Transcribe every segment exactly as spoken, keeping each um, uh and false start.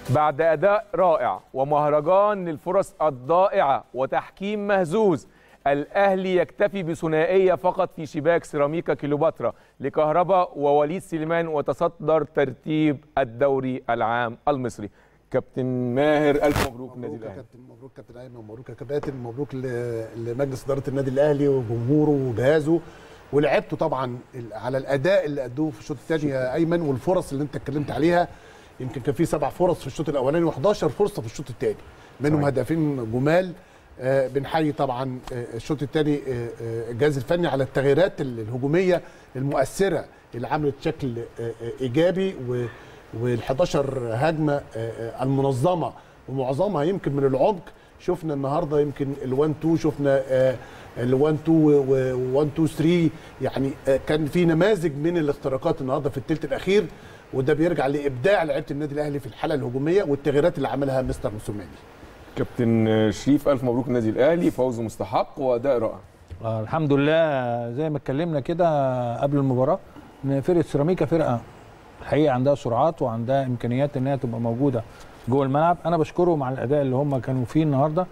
بعد أداء رائع ومهرجان للفرص الضائعة وتحكيم مهزوز، الأهلي يكتفي بثنائية فقط في شباك سيراميكا كليوباترا لكهربا ووليد سليمان وتصدر ترتيب الدوري العام المصري. كابتن ماهر، ألف مبروك النادي الأهلي. كابتن مبروك كابتن أيمن، مبروك يا كباتن، مبروك لمجلس إدارة النادي الأهلي وجمهوره وجهازه ولعبته طبعا على الأداء اللي أدوه في الشوط الثاني يا أيمن، والفرص اللي أنت اتكلمت عليها. يمكن كان في سبع فرص في الشوط الأولاني وإحدى عشرة فرصة في الشوط الثاني، منهم هدفين جمال. آه بنحيي طبعا آه الشوط الثاني آه الجهاز الفني على التغييرات الهجوميه المؤثره اللي عملت شكل آه ايجابي، وال11 هجمه آه المنظمه ومعظمها يمكن من العمق. شفنا النهارده يمكن ال1 اتنين، شفنا ال1 اتنين و1 اتنين تلاتة، يعني آه كان في نماذج من الاختراقات النهارده في الثلث الاخير، وده بيرجع لابداع لعيبه النادي الاهلي في الحاله الهجوميه والتغييرات اللي عملها مستر موسيماني. كابتن شريف، ألف مبروك النادي الأهلي، فوز مستحق وأداء رائع. آه الحمد لله. زي ما اتكلمنا كده قبل المباراة إن فرقة سيراميكا فرقة الحقيقة عندها سرعات وعندها إمكانيات إنها تبقى موجودة جوه الملعب. أنا بشكرهم على الأداء اللي هم كانوا فيه النهاردة.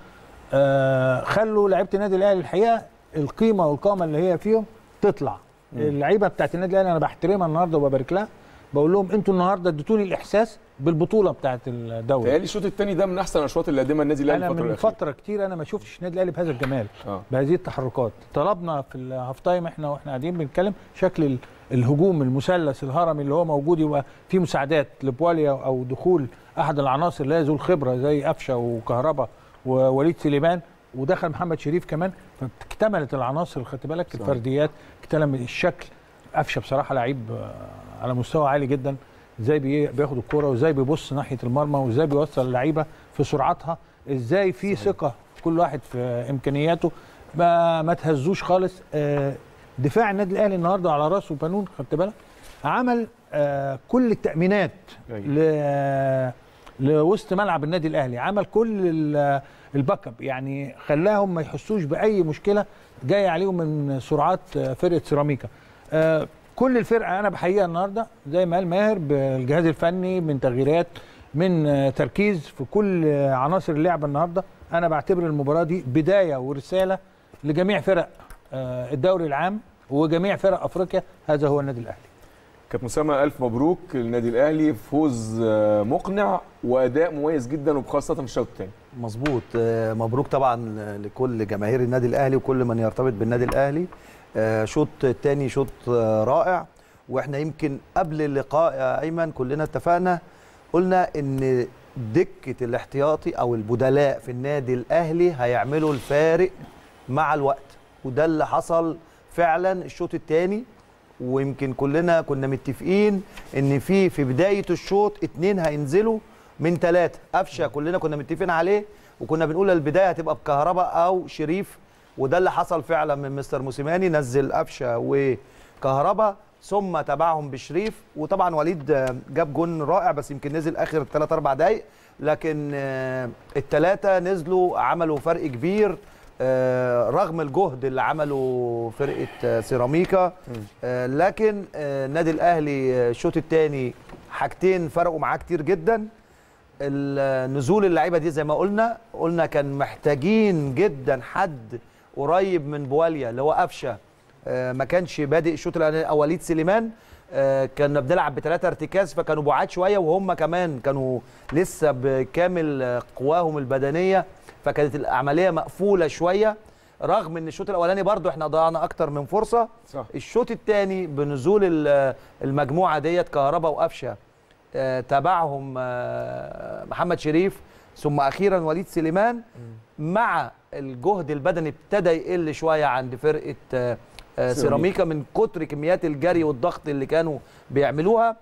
آه خلوا لعيبة النادي الأهلي الحقيقة القيمة والقامة اللي هي فيهم تطلع. اللعيبة بتاعت النادي الأهلي أنا بحترمها النهاردة وببارك لها، بقول لهم انتوا النهارده اديتوني الاحساس بالبطوله بتاعه الدوري. تهيألي الشوط الثاني ده من احسن الاشواط اللي قدمها النادي الاهلي الفتره الاخيره. انا من فتره كتير انا ما شفتش النادي الاهلي بهذا الجمال، آه. بهذه التحركات. طلبنا في الهاف تايم احنا واحنا قاعدين بنتكلم شكل الهجوم المثلث الهرمي اللي هو موجود، يبقى في مساعدات لبواليا او دخول احد العناصر اللي هي ذو الخبره زي قفشه وكهربا ووليد سليمان، ودخل محمد شريف كمان، فاكتملت العناصر. خدت بالك صح. الفرديات اكتمل الشكل. قفشه بصراحه لعيب على مستوى عالي جدا، ازاي بياخد الكوره وازاي بيبص ناحيه المرمى وازاي بيوصل اللعيبه في سرعتها، ازاي في ثقه كل واحد في امكانياته، ما, ما تهزوش خالص. دفاع النادي الاهلي النهارده على راسه بنون، خدت بالك عمل كل التامينات لوسط ملعب النادي الاهلي، عمل كل الباك اب، يعني خلاهم ما يحسوش باي مشكله جايه عليهم من سرعات فرقه سيراميكا. كل الفرقه انا بحييها النهارده زي ما قال ماهر، بالجهاز الفني، من تغييرات، من تركيز في كل عناصر اللعبه النهارده. انا بعتبر المباراه دي بدايه ورساله لجميع فرق الدوري العام وجميع فرق افريقيا. هذا هو النادي الاهلي. كابتن اسامه، الف مبروك النادي الاهلي، فوز مقنع واداء مميز جدا وخاصه في الشوط الثاني. مظبوط، مبروك طبعا لكل جماهير النادي الاهلي وكل من يرتبط بالنادي الاهلي. شوط تاني شوط رائع، واحنا يمكن قبل اللقاء يا ايمن كلنا اتفقنا قلنا ان دكه الاحتياطي او البدلاء في النادي الاهلي هيعملوا الفارق مع الوقت، وده اللي حصل فعلا الشوط الثاني. ويمكن كلنا كنا متفقين ان في في بدايه الشوط اتنين هينزلوا من ثلاثه. قفشه كلنا كنا متفقين عليه، وكنا بنقول البدايه هتبقى بكهربا او شريف، وده اللي حصل فعلا من مستر موسيماني. نزل قفشه وكهربا ثم تبعهم بشريف، وطبعا وليد جاب جون رائع بس يمكن نزل اخر ثلاث اربع دقائق، لكن الثلاثه نزلوا عملوا فرق كبير رغم الجهد اللي عمله فرقه سيراميكا. لكن النادي الاهلي الشوط الثاني حاجتين فرقوا معاه كتير جدا. النزول اللعيبه دي زي ما قلنا قلنا كان محتاجين جدا حد قريب من بواليا اللي هو قفشه، ما كانش بادئ الشوط الاولاني، او وليد سليمان كنا بنلعب بثلاثه ارتكاز فكانوا بعاد شويه، وهم كمان كانوا لسه بكامل قواهم البدنيه، فكانت العمليه مقفوله شويه. رغم ان الشوط الاولاني برضو احنا ضيعنا اكتر من فرصه صح. الشوط الثاني بنزول المجموعه ديت كهربا وقفشه، تابعهم محمد شريف ثم اخيرا وليد سليمان، مع الجهد البدني ابتدى يقل شويه عند فرقه سيراميكا من كتر كميات الجري والضغط اللي كانوا بيعملوها.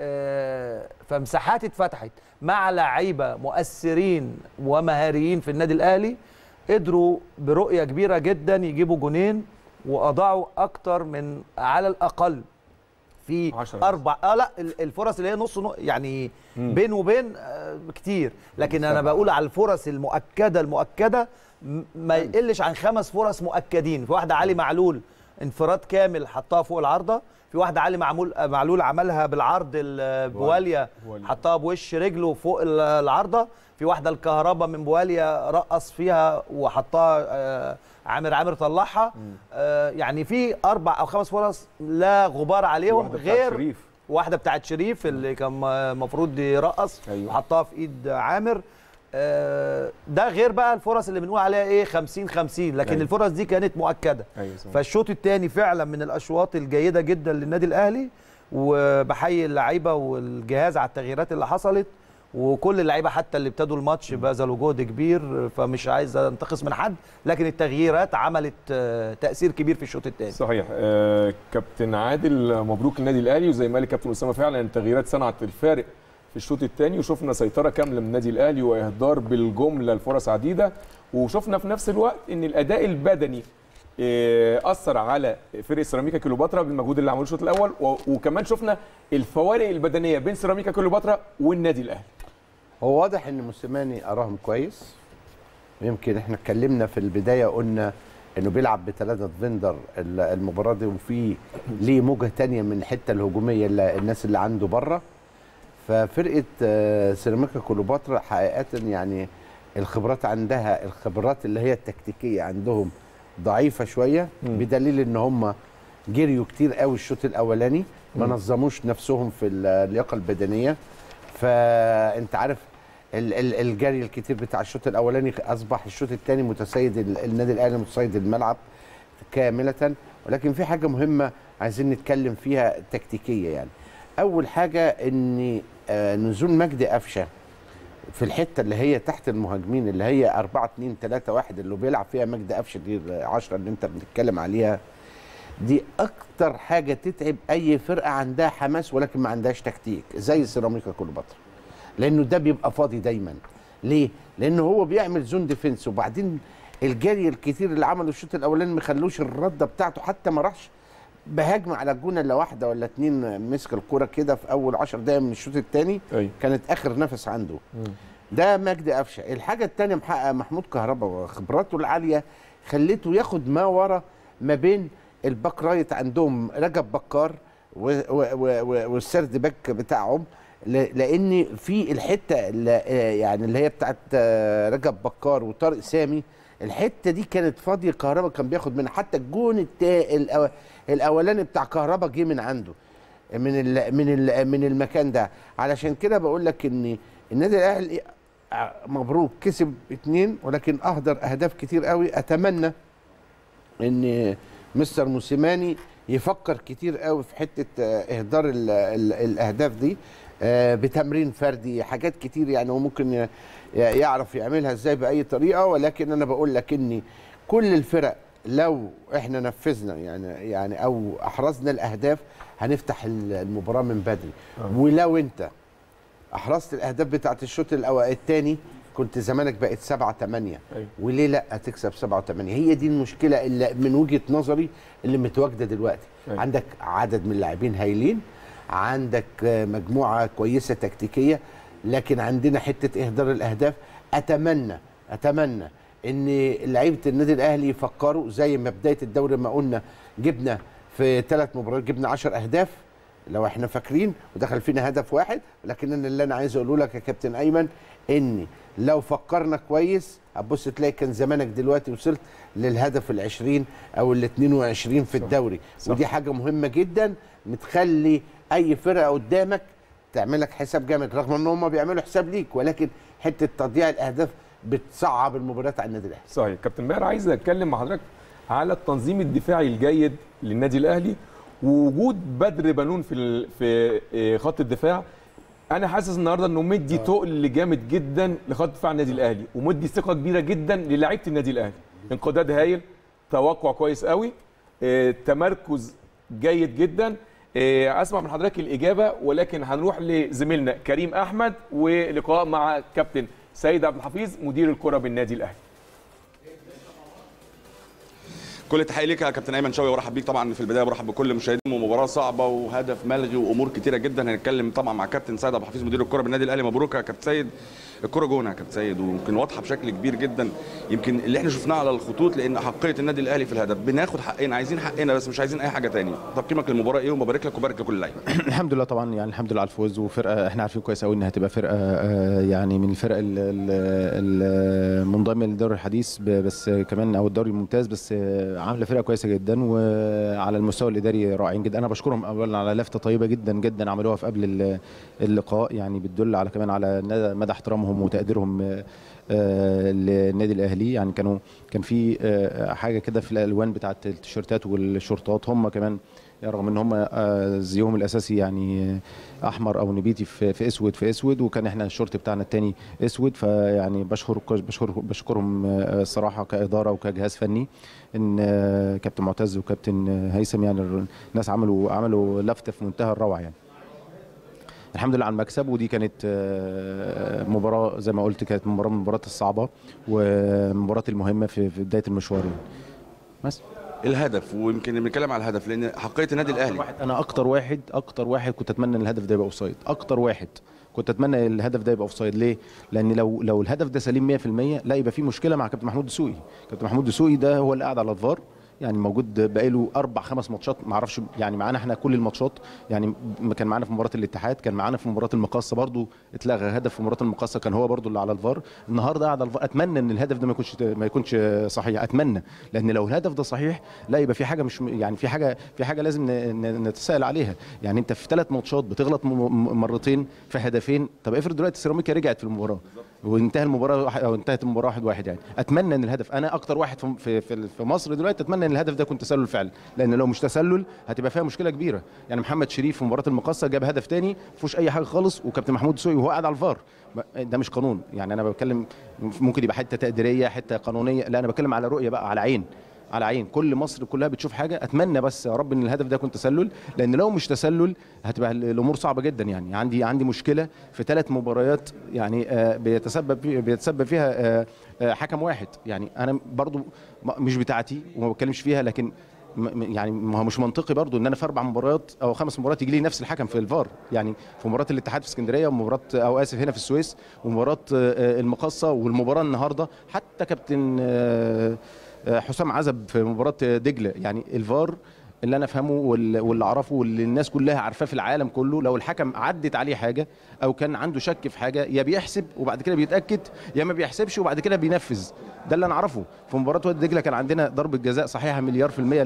فمساحات اتفتحت مع لعيبه مؤثرين ومهاريين في النادي الاهلي، قدروا برؤيه كبيره جدا يجيبوا جونين، واضاعوا اكتر من على الاقل في اربع اه لا الفرص اللي هي نص يعني مم. بين وبين آه كتير، لكن انا بقول على الفرص المؤكده المؤكده ما يقلش عن خمس فرص مؤكدين. في واحده علي معلول انفراد كامل حطها فوق العارضه، في واحده علي معمول معلول عملها بالعرض بواليا، حطها بوش رجله فوق العارضه. في واحده الكهرباء من بواليا رقص فيها وحطها عامر عامر طلعها. آه يعني في اربع او خمس فرص لا غبار عليهم، غير شريف. واحده بتاعت شريف اللي كان المفروض يرقص أيوة. وحطها في ايد عامر. آه ده غير بقى الفرص اللي بنقول عليها ايه خمسين خمسين، لكن أيوة. الفرص دي كانت مؤكده. أيوة. فالشوط الثاني فعلا من الاشواط الجيده جدا للنادي الاهلي، وبحيي اللعيبه والجهاز على التغييرات اللي حصلت، وكل اللعيبه حتى اللي ابتدوا الماتش بذلوا جهد كبير، فمش عايز انتقص من حد، لكن التغييرات عملت تاثير كبير في الشوط الثاني. صحيح. آه كابتن عادل، مبروك النادي الاهلي، وزي ما قال كابتن اسامه فعلا التغييرات صنعت الفارق في الشوط الثاني، وشفنا سيطره كامله من النادي الاهلي واهدار بالجمله لفرص عديده، وشفنا في نفس الوقت ان الاداء البدني اثر على فريق سيراميكا كليوباترا بالمجهود اللي عملوه الشوط الاول، وكمان شفنا الفوارق البدنيه بين سيراميكا كليوباترا والنادي الاهلي. هو واضح ان موسيماني اراهم كويس. يمكن احنا اتكلمنا في البدايه قلنا انه بيلعب بثلاثه فيندر المباراه دي، وفي ليه موجه ثانيه من الحته الهجوميه اللي الناس اللي عنده بره. ففرقه سيراميكا كليوباترا حقيقه يعني الخبرات عندها، الخبرات اللي هي التكتيكيه عندهم ضعيفه شويه، بدليل ان هم جريوا كتير قوي الشوط الاولاني، ما نظموش نفسهم في اللياقه البدنيه. فانت عارف الجري الكتير بتاع الشوط الاولاني اصبح الشوط الثاني متسيد النادي الاهلي، متسيد الملعب كامله. ولكن في حاجه مهمه عايزين نتكلم فيها تكتيكيه. يعني اول حاجه ان نزول مجدي قفشه في الحته اللي هي تحت المهاجمين، اللي هي أربعة اتنين تلاتة واحد اللي بيلعب فيها مجدي قفشه، دي عشرة اللي انت بتتكلم عليها، دي اكتر حاجه تتعب اي فرقه عندها حماس ولكن ما عندهاش تكتيك زي سيراميكا كليوباترا، لانه ده بيبقى فاضي دايما. ليه؟ لانه هو بيعمل زون ديفنس، وبعدين الجري الكتير اللي عمله الشوط الاولاني ما خلوش الرده بتاعته، حتى ما راحش بهاجم على الجونه الا واحده ولا اتنين، مسك الكوره كده في اول عشر دقايق من الشوط الثاني، كانت اخر نفس عنده. م. ده مجدي قفشه. الحاجه الثانيه محقق محمود كهربا وخبراته العاليه خليته ياخد ما ورا ما بين الباك رايت عندهم رجب بكار والسرد باك بتاعهم، لان في الحته اللي يعني اللي هي بتاعت رجب بكار وطارق سامي، الحته دي كانت فاضيه، كهربا كان بياخد منها. حتى الجون الاولاني بتاع كهربا جه من عنده، من ال من ال من المكان ده. علشان كده بقول لك ان النادي الاهلي مبروك كسب اتنين، ولكن اهدر اهداف كتير قوي. اتمنى ان مستر موسيماني يفكر كتير قوي في حته اهدار ال ال الاهداف دي بتمرين فردي، حاجات كتير يعني هو ممكن يعرف يعملها ازاي باي طريقه. ولكن انا بقول لك ان كل الفرق لو احنا نفذنا يعني يعني او احرزنا الاهداف هنفتح المباراه من بدري. أه. ولو انت احرزت الاهداف بتاعت الشوط الثاني كنت زمانك بقت سبعة تمانية. أيوة. وليه لا تكسب سبعة تمانية؟ هي دي المشكله اللي من وجهه نظري اللي متواجده دلوقتي. أيوة. عندك عدد من اللاعبين هايلين، عندك مجموعه كويسه تكتيكيه، لكن عندنا حته اهدار الاهداف. اتمنى اتمنى ان لعيبه النادي الاهلي يفكروا زي ما بدايه الدوري ما قلنا جبنا في ثلاث مباريات جبنا عشر اهداف لو احنا فاكرين، ودخل فينا هدف واحد. لكن انا اللي انا عايز اقوله لك يا كابتن ايمن ان لو فكرنا كويس هتبص تلاقي كان زمانك دلوقتي وصلت للهدف العشرين او الاتنين وعشرين في الدوري. صح. ودي حاجه مهمه جدا بتخلي اي فرقه قدامك تعمل لك حساب جامد، رغم ان هم بيعملوا حساب ليك، ولكن حته تضييع الاهداف بتصعب المباريات على النادي الاهلي. صحيح. كابتن ماهر، عايز اتكلم مع حضرتك على التنظيم الدفاعي الجيد للنادي الاهلي ووجود بدر بنون في في خط الدفاع. انا حاسس النهارده انه مدي تقل جامد جدا لخط دفاع النادي الاهلي، ومدي ثقه كبيره جدا للاعيبه النادي الاهلي. انقضاض هايل، توقع كويس قوي، اه، تمركز جيد جدا. اه، اسمع من حضرتك الاجابه، ولكن هنروح لزميلنا كريم احمد ولقاء مع كابتن سيد عبد الحفيظ مدير الكره بالنادي الاهلي. كل التحيه ليك يا كابتن ايمن شوقي، وارحب بيك طبعا. في البدايه برحب بكل المشاهدين. ومباراه صعبه وهدف ملغي وامور كتيره جدا. هنتكلم طبعا مع كابتن سيد عبد الحفيظ مدير الكره بالنادي الاهلي. مبروك يا كابتن سيد. الكره جون يا كابتن سيد، ويمكن واضحه بشكل كبير جدا. يمكن اللي احنا شفناه على الخطوط، لان حقيه النادي الاهلي في الهدف، بناخد حقنا، عايزين حقنا بس مش عايزين اي حاجه ثانيه. تقييمك للمباراه ايه؟ ومبارك لك وبارك لكل اللعيبه. الحمد لله طبعا، يعني الحمد لله على الفوز، وفرقه احنا عارفين كويس قوي انها هتبقى فرقه يعني من الفرق المنضمه للدوري الحديث بس كمان او الدوري الممتاز، بس عامله فرقه كويسه جدا وعلى المستوى الاداري رائعين جدا. انا بشكرهم اولا على لفته طيبه جدا جدا عملوها في قبل اللقاء، يعني بتدل على كمان على مدى احترامهم وتقديرهم للنادي الاهلي. يعني كانوا كان في حاجه كده في الالوان بتاعه التيشيرتات والشورتات، هم كمان رغم ان هم زيهم الاساسي يعني احمر او نبيتي في, في اسود في اسود، وكان احنا الشورت بتاعنا الثاني اسود. فيعني بشكر بشكر بشكرهم الصراحه كاداره وكجهاز فني، ان كابتن معتز وكابتن هيثم يعني الناس عملوا عملوا لفته في منتهى الروعه. يعني الحمد لله على المكسب، ودي كانت مباراه زي ما قلت، كانت مباراه من المباريات الصعبه والمباريات المهمه في بدايه المشوار. بس الهدف، ويمكن بنتكلم على الهدف لان حقيه النادي الاهلي، انا اكتر واحد اكتر واحد كنت اتمنى ان الهدف ده يبقى اوفسايد. اكتر واحد كنت اتمنى الهدف ده يبقى اوفسايد. ليه؟ لان لو لو الهدف ده سليم مية في المية لا يبقى في مشكله مع كابتن محمود دسوقي. كابتن محمود دسوقي ده هو اللي قاعد على الفار، يعني موجود بقاله اربع خمس ماتشات، ما اعرفش يعني معانا احنا كل الماتشات، يعني كان معانا في مباراه الاتحاد، كان معانا في مباراه المقاصه برضو اتلغى هدف في مباراه المقاصه، كان هو برضو اللي على الفار. النهارده قاعد على الفار. اتمنى ان الهدف ده ما يكونش ما يكونش صحيح، اتمنى، لان لو الهدف ده صحيح لا يبقى في حاجه مش يعني في حاجه في حاجه لازم نتساءل عليها. يعني انت في ثلاث ماتشات بتغلط مرتين في هدفين، طب افرض دلوقتي سيراميكا رجعت في المباراه وانتهى المباراه او انتهت المباراه واحد واحد، يعني اتمنى ان الهدف، انا اكتر واحد في في في مصر دلوقتي اتمنى ان الهدف ده يكون تسلل فعلا، لان لو مش تسلل هتبقى فيها مشكله كبيره. يعني محمد شريف في مباراه المقاصه جاب هدف ثاني ما فيهوش اي حاجه خالص، وكابتن محمود دسوقي وهو قاعد على الفار. ده مش قانون، يعني انا بتكلم ممكن يبقى حته تقديريه حته قانونيه، لا انا بتكلم على رؤيه بقى، على عين على عين، كل مصر كلها بتشوف حاجه. اتمنى بس يا رب ان الهدف ده يكون تسلل، لان لو مش تسلل هتبقى الامور صعبه جدا. يعني عندي عندي مشكله في ثلاث مباريات يعني بيتسبب بيتسبب فيها حكم واحد. يعني انا برضو مش بتاعتي وما بتكلمش فيها، لكن يعني ما هو مش منطقي برضو ان انا في اربع مباريات او خمس مباريات يجي لي نفس الحكم في الفار. يعني في مباراه الاتحاد في اسكندريه، ومباراه او اسف هنا في السويس، ومباراه المقاصه، والمباراه النهارده حتى كابتن حسام عزب في مباراه دجله. يعني الفار اللي انا افهمه واللي اعرفه واللي الناس كلها عارفاه في العالم كله، لو الحكم عدت عليه حاجه او كان عنده شك في حاجه، يا بيحسب وبعد كده بيتاكد، يا ما بيحسبش وبعد كده بينفذ. ده اللي انا اعرفه. في مباراه وادي دجله كان عندنا ضربه جزاء صحيحه مليار في الميه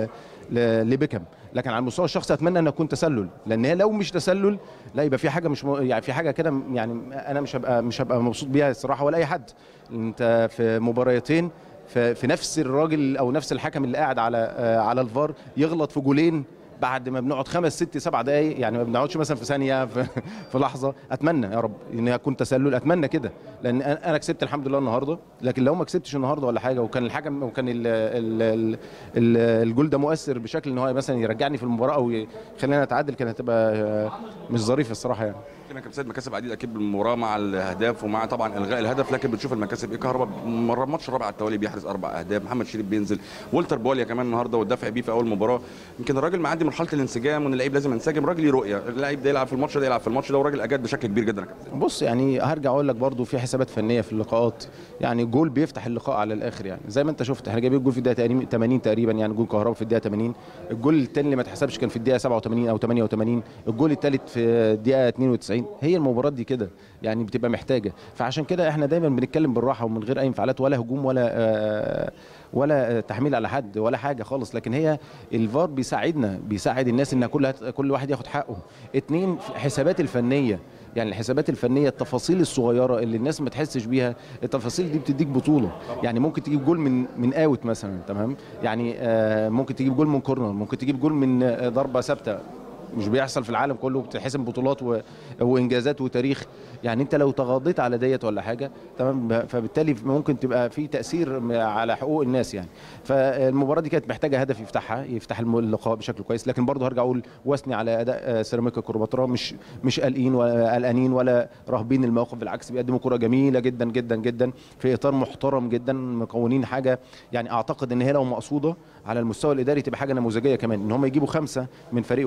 لبيكهام، لكن على المستوى الشخصي اتمنى ان يكون تسلل، لان هي لو مش تسلل لا يبقى في حاجه مش م... يعني في حاجه كده، يعني انا مش هبقى مش هبقى مبسوط بيها الصراحه ولا اي حد. انت في مباراتين في نفس الراجل او نفس الحكم اللي قاعد على على الفار يغلط في جولين بعد ما بنقعد خمس ست سبع دقائق، يعني ما بنقعدش مثلا في ثانيه في, في لحظه. اتمنى يا رب ان يكون تسلل، اتمنى كده، لان انا كسبت الحمد لله النهارده. لكن لو ما كسبتش النهارده ولا حاجه، وكان الحكم وكان ال ال ال الجول ده مؤثر بشكل ان هو مثلا يرجعني في المباراه او يخلينا نتعادل، كانت هتبقى مش ظريفه الصراحه. يعني كنا كابتن سيد مكاسب عديد اكيد بالمباراه مع الاهداف ومع طبعا الغاء الهدف، لكن بنشوف المكاسب ايه. كهربا مره الماتش الرابع على التوالي بيحرز اربع اهداف، محمد شريف بينزل، والتر بوليا كمان النهارده والدفع بيه في اول مباراه. يمكن الراجل معدي مرحله الانسجام، وان اللعيب لازم ينسجم. راجل ليه رؤيه، اللعيب ده يلعب في الماتش ده يلعب في الماتش ده، وراجل اجاد بشكل كبير جدا. بص يعني هرجع اقول لك برضو في حسابات فنيه في اللقاءات، يعني جول بيفتح اللقاء على الاخر. يعني زي ما انت شفت احنا جايبين جول في الدقيقه ثمانين تقريبا، يعني جول كهربا في الدقيقه ثمانين. الجول الثاني اللي ما اتحسبش كان في الدقيقه سبعة وثمانين او ثمانية وثمانين. الجول الثالث في الدقيقه اثنين وتسعين. هي المباراه دي كده يعني بتبقى محتاجه، فعشان كده احنا دايما بنتكلم بالراحه ومن غير اي انفعالات ولا هجوم ولا آه ولا تحميل على حد ولا حاجه خالص. لكن هي الفار بيساعدنا، بيساعد الناس ان كل كل واحد ياخد حقه. اتنين، الحسابات الفنيه، يعني الحسابات الفنيه، التفاصيل الصغيره اللي الناس ما تحسش بيها، التفاصيل دي بتديك بطوله. يعني ممكن تجيب جول من من اوت مثلا، تمام، يعني آه ممكن تجيب جول من كورنر، ممكن تجيب جول من آه ضربه ثابته، مش بيحصل في العالم كله، بتحسب بطولات و... وانجازات وتاريخ. يعني انت لو تغاضيت على ديت ولا حاجه، تمام، فبالتالي ممكن تبقى في تاثير على حقوق الناس. يعني فالمباراه دي كانت محتاجه هدف يفتحها يفتح اللقاء بشكل كويس. لكن برضه هرجع اقول واثني على اداء سيراميكا كليوباترا، مش مش قلقين ولا قلقانين ولا راهبين الموقف، بالعكس بيقدموا كره جميله جدا جدا جدا في اطار محترم جدا، مكونين حاجه يعني اعتقد ان هي لو مقصوده على المستوى الاداري تبقى حاجه نموذجيه كمان، ان هم يجيبوا خمسه من فريق واحد من مصر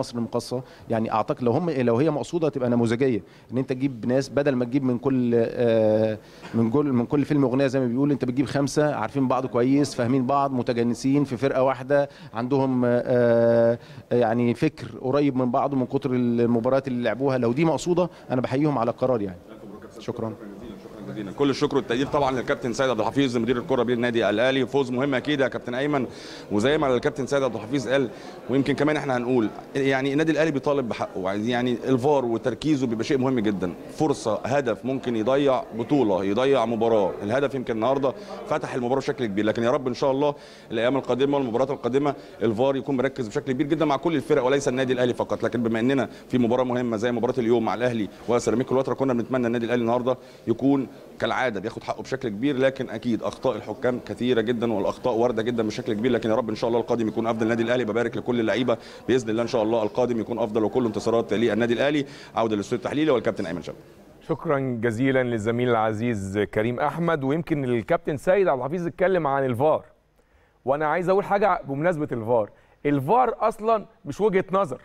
مصر المقاصه، يعني اعتقد لو هم لو هي مقصوده تبقى نموذجيه، ان انت تجيب ناس بدل ما تجيب من كل آه من كل من كل فيلم اغنيه زي ما بيقول، انت بتجيب خمسه عارفين بعض كويس، فاهمين بعض، متجانسين في فرقه واحده، عندهم آه يعني فكر قريب من بعض من كتر المباريات اللي لعبوها. لو دي مقصوده انا بحييهم على القرار يعني. شكرا. جزيلا. كل الشكر والتقدير طبعا للكابتن سيد عبد الحفيظ مدير الكره بالنادي الاهلي. فوز مهم اكيد يا كابتن ايمن، وزي ما الكابتن سيد عبد الحفيظ قال ويمكن كمان احنا هنقول يعني النادي الاهلي بيطالب بحقه، يعني الفار وتركيزه بيبقى شيء مهم جدا. فرصه هدف ممكن يضيع بطوله، يضيع مباراه، الهدف يمكن النهارده فتح المباراه بشكل كبير، لكن يا رب ان شاء الله الايام القادمه والمباريات القادمه الفار يكون مركز بشكل كبير جدا مع كل الفرق وليس النادي الاهلي فقط. لكن بما اننا في مباراه مهمه زي مباراه اليوم مع الاهلي وسيراميكا كليوباترا كنا بنتمنى النادي الاهلي النهارده يكون كالعاده بياخد حقه بشكل كبير، لكن اكيد اخطاء الحكام كثيره جدا والاخطاء وارده جدا بشكل كبير. لكن يا رب ان شاء الله القادم يكون افضل. النادي الاهلي ببارك لكل اللعيبه باذن الله ان شاء الله القادم يكون افضل وكل انتصارات للنادي الاهلي. عوده للاستوديو التحليلي والكابتن ايمن شوقي. شكرا جزيلا للزميل العزيز كريم احمد. ويمكن الكابتن سيد عبد الحفيظ اتكلم عن الفار، وانا عايز اقول حاجه بمناسبه الفار. الفار اصلا مش وجهه نظر،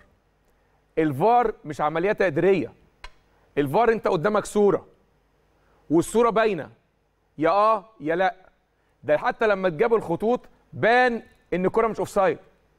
الفار مش عمليه تقديريه. الفار انت قدامك صوره والصوره باينه يا اه يا لا. ده حتى لما اتجاب الخطوط بان ان الكره مش اوفسايد.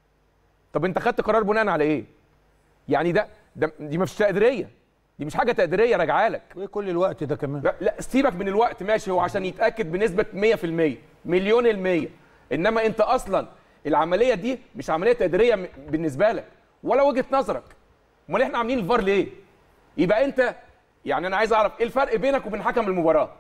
طب انت خدت قرار بناء على ايه؟ يعني ده, ده دي مش تقديريه، دي مش حاجه تقديريه راجعه لك. وايه كل الوقت ده كمان؟ لا, لا سيبك من الوقت ماشي، هو عشان يتاكد بنسبه مية في المية مليون المية. انما انت اصلا العمليه دي مش عمليه تقديريه بالنسبه لك ولا وجهه نظرك. امال احنا عاملين الفار ليه؟ يبقى انت يعني انا عايز اعرف ايه الفرق بينك وبين حكم المباراه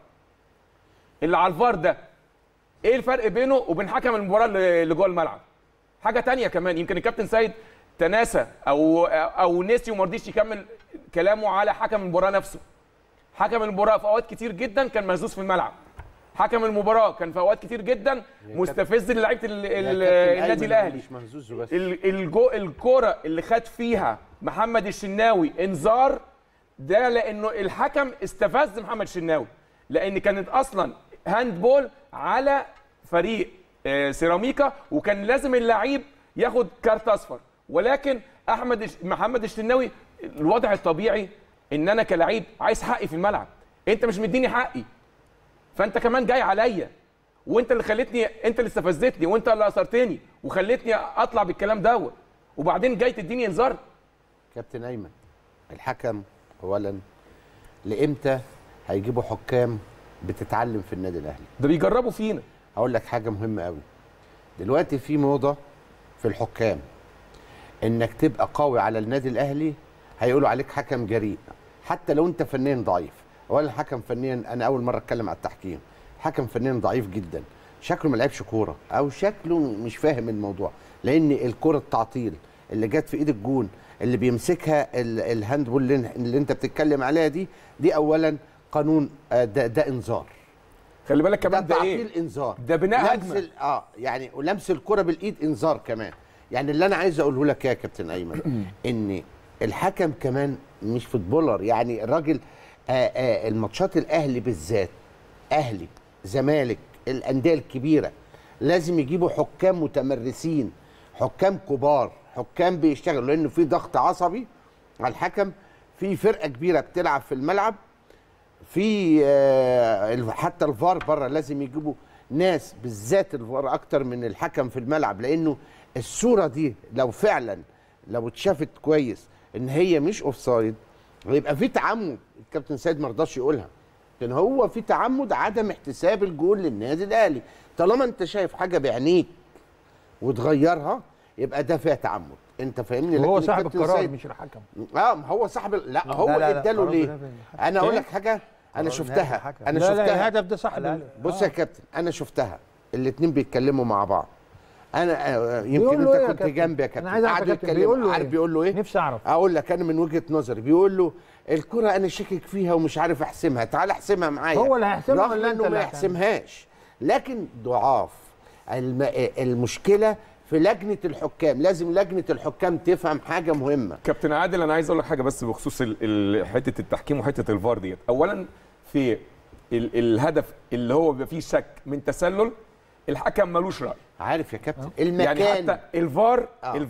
اللي على الفار ده؟ ايه الفرق بينه وبين حكم المباراه اللي جوه الملعب؟ حاجه تانية كمان يمكن الكابتن سيد تناسى او او نسي وما رضيش يكمل كلامه على حكم المباراه نفسه. حكم المباراه في اوقات كتير جدا كان مهزوز في الملعب. حكم المباراه كان في اوقات كتير جدا مستفز للاعيبه النادي الاهلي. مش مهزوز بس الجو الكوره اللي خد فيها محمد الشناوي انذار ده لانه الحكم استفز محمد الشناوي، لان كانت اصلا هاند بول على فريق سيراميكا وكان لازم اللعيب ياخد كارت اصفر. ولكن احمد محمد الشناوي الوضع الطبيعي ان انا كلاعب عايز حقي في الملعب، انت مش مديني حقي، فانت كمان جاي عليا وانت اللي خليتني، انت اللي استفزتني وانت اللي اثرتني وخليتني اطلع بالكلام دوت وبعدين جاي تديني انذار. كابتن ايمن الحكم اولا لامتى هيجيبوا حكام بتتعلم في النادي الاهلي؟ ده بيجربوا فينا. هقول لك حاجه مهمه قوي دلوقتي في موضه في الحكام انك تبقى قوي على النادي الاهلي هيقولوا عليك حكم جريء حتى لو انت فنيا ضعيف. اولا الحكم فنيا انا اول مره اتكلم على التحكيم، حكم فنيا ضعيف جدا، شكله ما لعبش كوره او شكله مش فاهم الموضوع، لان الكوره التعطيل اللي جت في ايد الجون اللي بيمسكها الهاندبول اللي, اللي انت بتتكلم عليها دي دي اولا قانون ده, ده انذار. خلي بالك كمان ده, ده ايه؟ ايه؟ انذار. ده بناء هجمه. اه يعني ولمس الكره بالايد انذار كمان. يعني اللي انا عايز اقوله لك يا كابتن ايمن ان الحكم كمان مش فوتبولر، يعني الراجل آآ آآ الماتشات الاهلي بالذات اهلي زمالك الانديه الكبيره لازم يجيبوا حكام متمرسين، حكام كبار، حكام بيشتغلوا، لانه في ضغط عصبي على الحكم، في فرقه كبيره بتلعب في الملعب، في حتى الفار بره لازم يجيبوا ناس بالذات الفار اكتر من الحكم في الملعب، لانه الصوره دي لو فعلا لو اتشافت كويس ان هي مش اوفسايد يبقى في تعمد. الكابتن سيد ما رضاش يقولها، كان هو في تعمد عدم احتساب الجول للنادي الاهلي. طالما انت شايف حاجه بعينيك وتغيرها يبقى ده فيها تعمد، انت فاهمني؟ هو صاحب القرار مش الحكم. اه هو صاحب لا هو اداله ليه؟ انا اقول لك حاجه انا شفتها انا لا شفتها لا الهدف ده صاحب. بص يا كابتن انا شفتها الاثنين بيتكلموا مع بعض. انا يمكن انت كنت جنبي يا كابتن، انا عايز اعرف كابتن بيقول له عارف بيقول له ايه؟ نفسي اعرف. اقول لك انا من وجهه نظري بيقول له الكره انا شاكك فيها ومش عارف احسمها، تعال احسمها معايا. هو اللي هيحسمها رغم ولا انت انه اللي ما يحسمهاش، لكن ضعاف الم... المشكله في لجنه الحكام. لازم لجنه الحكام تفهم حاجه مهمه. كابتن عادل انا عايز اقول لك حاجه بس بخصوص ال... ال... حته التحكيم وحته الفار ديت. اولا في ال... الهدف اللي هو بيبقى فيه شك من تسلل الحكم ملوش راي. عارف يا كابتن المكان يعني حتى الفار آه. الفار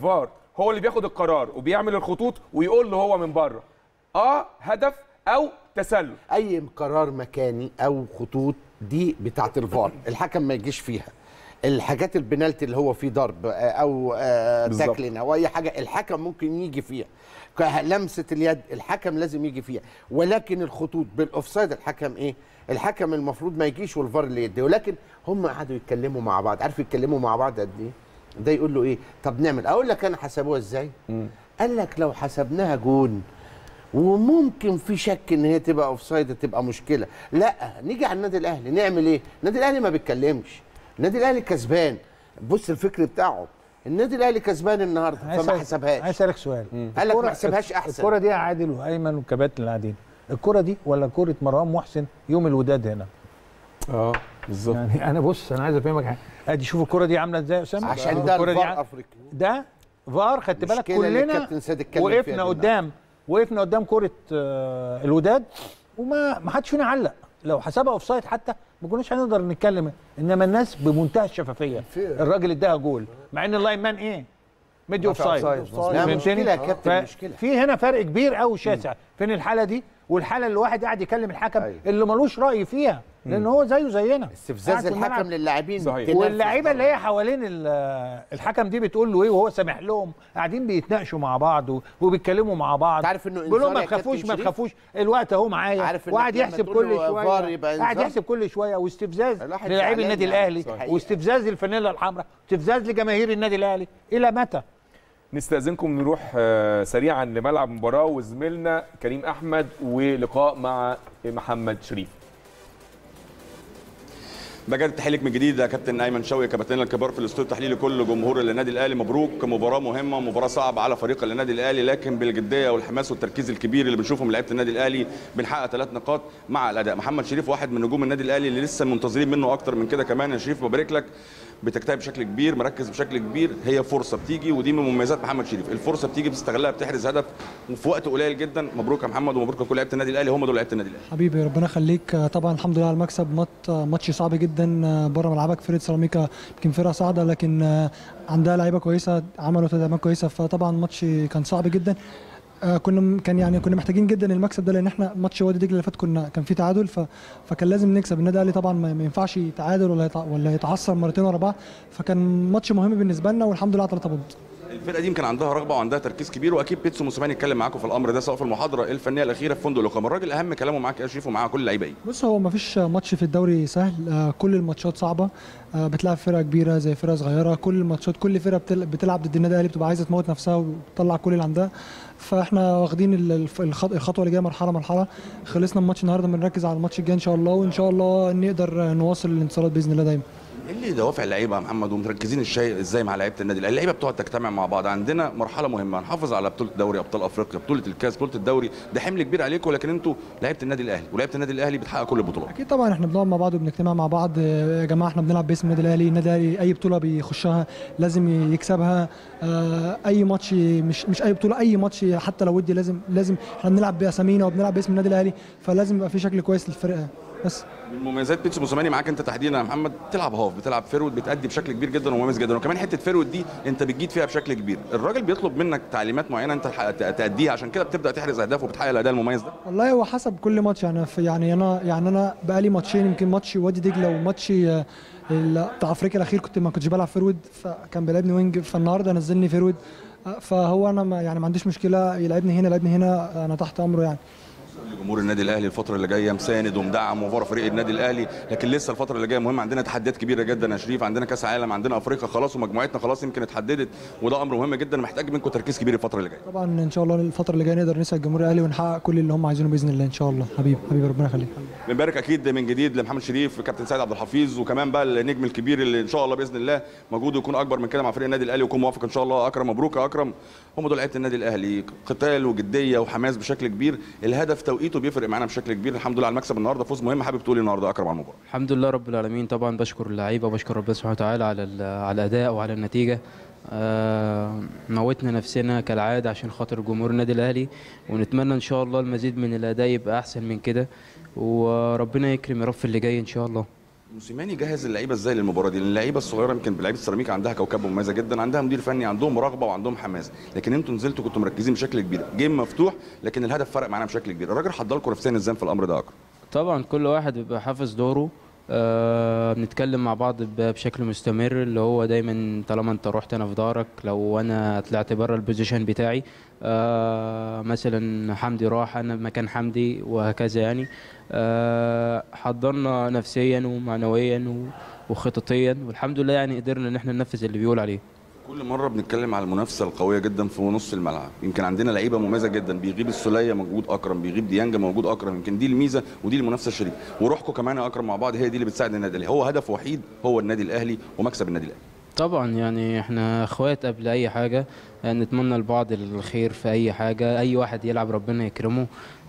هو اللي بياخد القرار وبيعمل الخطوط ويقول له هو من بره اه هدف او تسلل. اي قرار مكاني او خطوط دي بتاعه الفار، الحكم ما يجيش فيها. الحاجات البنالتي اللي هو فيه ضرب او تاكلين او اي حاجه الحكم ممكن يجي فيها، لمسه اليد الحكم لازم يجي فيها، ولكن الخطوط بالاوفسايد الحكم ايه؟ الحكم المفروض ما يجيش والفار اللي يدي. ولكن هم قعدوا يتكلموا مع بعض، عارف يتكلموا مع بعض قد ايه؟ ده يقول له ايه؟ طب نعمل، اقول لك انا حسبوها ازاي؟ مم. قال لك لو حسبناها جون وممكن في شك ان هي تبقى اوفسايد تبقى مشكله، لا نيجي على النادي الاهلي نعمل ايه؟ النادي الاهلي ما بيتكلمش، النادي الاهلي كسبان. بص الفكر بتاعه، النادي الاهلي كسبان النهارده فما حسبهاش. عايز اسالك سؤال، قال لك ما حسبهاش احسن. الكره دي يا عادل وايمن والكباتن اللي قاعدين، الكره دي ولا كره مروان محسن يوم الوداد هنا؟ اه بالظبط. يعني انا بص انا عايز افهمك حاجه، ادي شوف الكره دي عامله ازاي يا اسامه، عشان ده الفار افريقي، ده فار خدت بالك كلنا وقفنا قدام وقفنا قدام كره آه الوداد وما ما حدش فينا علق، لو حسبها اوفسايد حتى ما كناش هنقدر نتكلم، انما الناس بمنتهى الشفافيه الراجل اداها جول مع ان اللاين مان ايه؟ مدي اوفسايد. لا مشكله يا كابتن، مشكله في هنا فرق كبير قوي شاسع. فين الحاله دي والحاله اللي واحد قاعد يكلم الحكم أيوه. اللي ملوش راي فيها، لان هو زيه زينا استفزاز الحكم للاعبين، واللاعيبه اللي هي حوالين الحكم دي بتقول له ايه وهو سامح لهم، قاعدين بيتناقشوا مع بعض وبيتكلموا مع بعض. عارف انه بيقول لهم ما تخافوش ما تخافوش الوقت اهو معايا، وقاعد يحسب كل شويه قاعد يحسب كل شويه واستفزاز للاعبي النادي الاهلي واستفزاز للفانيلا الحمراء واستفزاز لجماهير النادي الاهلي. الى متى؟ نستأذنكم نروح سريعا لملعب المباراة وزميلنا كريم أحمد ولقاء مع محمد شريف. بجد تحية لك من جديد يا كابتن ايمن شوقي، كابتننا الكبار في الاستوديو التحليلي، كل جمهور النادي الاهلي مبروك. مباراه مهمه، مباراه صعبه على فريق النادي الاهلي، لكن بالجديه والحماس والتركيز الكبير اللي بنشوفه من لعيبه النادي الاهلي بنحقق ثلاث نقاط مع الاداء. محمد شريف واحد من نجوم النادي الاهلي اللي لسه منتظرين منه اكتر من كده كمان. يا شريف ببارك لك، بتجتهد بشكل كبير، مركز بشكل كبير، هي فرصه بتيجي ودي من مميزات محمد شريف، الفرصه بتيجي بتستغلها بتحرز هدف وفي وقت قليل جدا. مبروك يا محمد ومبروك لكل لعيبه النادي الاهلي، هم دول لعيبه النادي الاهلي. حبيبي ربنا يخليك. طبعا الحمد لله على المكسب، ماتش صعب جدا بره ملعبك، فرقه سيراميكا يمكن فرقه صاعده لكن عندها لعيبه كويسه، عملوا تدعيمات كويسه، فطبعا الماتش كان صعب جدا. كنا كان يعني كنا محتاجين جدا المكسب ده، لان احنا ماتش وادي دجله اللي فات كنا كان في تعادل، ف فكان لازم نكسب. النادي الاهلي طبعا ما ينفعش يتعادل ولا ولا يتعثر مرتين ورا بعض، فكان ماتش مهم بالنسبه لنا والحمد لله على ثلاثة بونت. الفرقه دي يمكن عندها رغبه وعندها تركيز كبير، واكيد بيتسو موسيماني اتكلم معاكم في الامر ده سواء في المحاضره الفنيه الاخيره في فندق الاقامه. الراجل اهم كلامه معاك يا شريف ومع كل اللعيبه ايه؟ بص هو ما فيش ماتش في الدوري سهل، كل الماتشات صعبه، بتلعب فرقه كبيره زي فرقه صغيره، كل الماتشات كل فرقه بتلعب ضد النادي الاهلي بتبقى عايزه تموت نفسها وتطلع كل اللي عندها، فاحنا واخدين الخطوه اللي جايه مرحله مرحله. خلصنا الماتش النهارده، بنركز على الماتش الجاي ان شاء الله، وان شاء الله نقدر نواصل الانتصارات باذن الله دايما. ايه اللي دوافع اللعيبه يا محمد ومركزين الشيء ازاي مع لعيبه النادي الاهلي؟ اللعيبه بتقعد تجتمع مع بعض، عندنا مرحله مهمه نحافظ على بطوله دوري ابطال افريقيا، بطوله الكاس، بطوله الدوري، ده حمل كبير عليكم، لكن انتوا لعيبه النادي الاهلي ولعيبه النادي الاهلي بتحقق كل البطولات. اكيد طبعا احنا بنقعد مع بعض وبنجتمع مع بعض، يا جماعه احنا بنلعب باسم النادي الاهلي، النادي الاهلي اي بطوله بيخشها لازم يكسبها، اي ماتش مش مش اي بطوله، اي ماتش حتى لو ودي لازم لازم احنا بنلعب باسامينا وبنلعب باسم النادي الاهلي، فلازم يبقى في شكل كويس للفرقه. بس من مميزات بيتسو موسيماني معاك انت تحديدا يا محمد، بتلعب هاف، بتلعب فيرود، بتأدي بشكل كبير جدا ومميز جدا، وكمان حته فيرود دي انت بتجيد فيها بشكل كبير. الراجل بيطلب منك تعليمات معينه انت تأديها، عشان كده بتبدا تحرز اهداف وبتحقق الاداء المميز ده. والله هو حسب كل ماتش، يعني يعني انا يعني انا بقالي ماتشين، يمكن ماتش وادي دجله وماتش بتاع افريقيا الاخير كنت ما كنتش بلعب فيرود، فكان بيلعبني وينج، فالنهارده نزلني فيرود، فهو انا ما يعني ما عنديش مشكله يلعبني هنا يلعبني هنا، انا تحت امره يعني. جمهور النادي الاهلي الفتره اللي جايه مساند ومدعم وفور فريق النادي الاهلي، لكن لسه الفتره اللي جايه مهم، عندنا تحديات كبيره جدا يا شريف، عندنا كاس عالم، عندنا افريقيا خلاص، ومجموعتنا خلاص يمكن اتحددت، وده امر مهم جدا محتاج منكم تركيز كبير الفتره اللي جايه. طبعا ان شاء الله الفتره اللي جايه نقدر نسعد جمهور الاهلي ونحقق كل اللي هم عايزينه باذن الله ان شاء الله. حبيبي حبيبي ربنا يخليك. بنبارك اكيد من جديد لمحمد شريف، كابتن سيد عبد الحفيظ، وكمان بقى النجم الكبير اللي ان شاء الله باذن الله مجهوده يكون اكبر من كده مع فريق النادي الاهلي ويكون موافق ان شاء الله. اكرم مبروك يا اكرم، هم دول لعيبه النادي الاهلي، قتال وجديه وحماس بشكل كبير، الهدف توقيته بيفرق معانا بشكل كبير. الحمد لله على المكسب النهارده، فوز مهم. حابب تقول النهارده اكرم على المباراه؟ الحمد لله رب العالمين، طبعا بشكر اللعيبه وبشكر ربنا سبحانه وتعالى على على الاداء وعلى النتيجه. آه موتنا نفسنا كالعاده عشان خاطر جمهور النادي الاهلي، ونتمنى ان شاء الله المزيد من الاداء يبقى احسن من كده، وربنا يكرم يا رب في اللي جاي ان شاء الله. موسيماني جهز اللعيبه ازاي للمباراه دي؟ لان اللعيبه الصغيره يمكن لعيبه السيراميكا عندها كوكبه مميزه جدا، عندها مدير فني، عندهم رغبه وعندهم حماس، لكن انتوا نزلتوا كنتوا مركزين بشكل كبير، جيم مفتوح لكن الهدف فرق معانا بشكل كبير. الراجل حضر لكم نفسيا ازاي في الامر ده اكتر؟ طبعا كل واحد بيبقى حافظ دوره. آه بنتكلم مع بعض بشكل مستمر، اللي هو دايما طالما انت رحت انا في دارك، لو انا طلعت بره البوزيشن بتاعي آه مثلا حمدي راح انا مكان حمدي وهكذا يعني. آه حضرنا نفسيا ومعنويا وخططيا، والحمد لله يعني قدرنا ان احنا ننفذ اللي بيقول عليه. كل مره بنتكلم على المنافسه القويه جدا في نص الملعب، يمكن عندنا لعيبه مميزه جدا، بيغيب السوليه موجود اكرم، بيغيب ديانجا موجود اكرم، يمكن دي الميزه ودي المنافسه الشريفه، وروحكم كمان يا اكرم مع بعض هي دي اللي بتساعد النادي الاهلي. هو هدف وحيد هو النادي الاهلي ومكسب النادي الاهلي. طبعا يعني احنا اخوات قبل اي حاجه، يعني نتمنى لبعض الخير في اي حاجه، اي واحد يلعب ربنا يكرمه.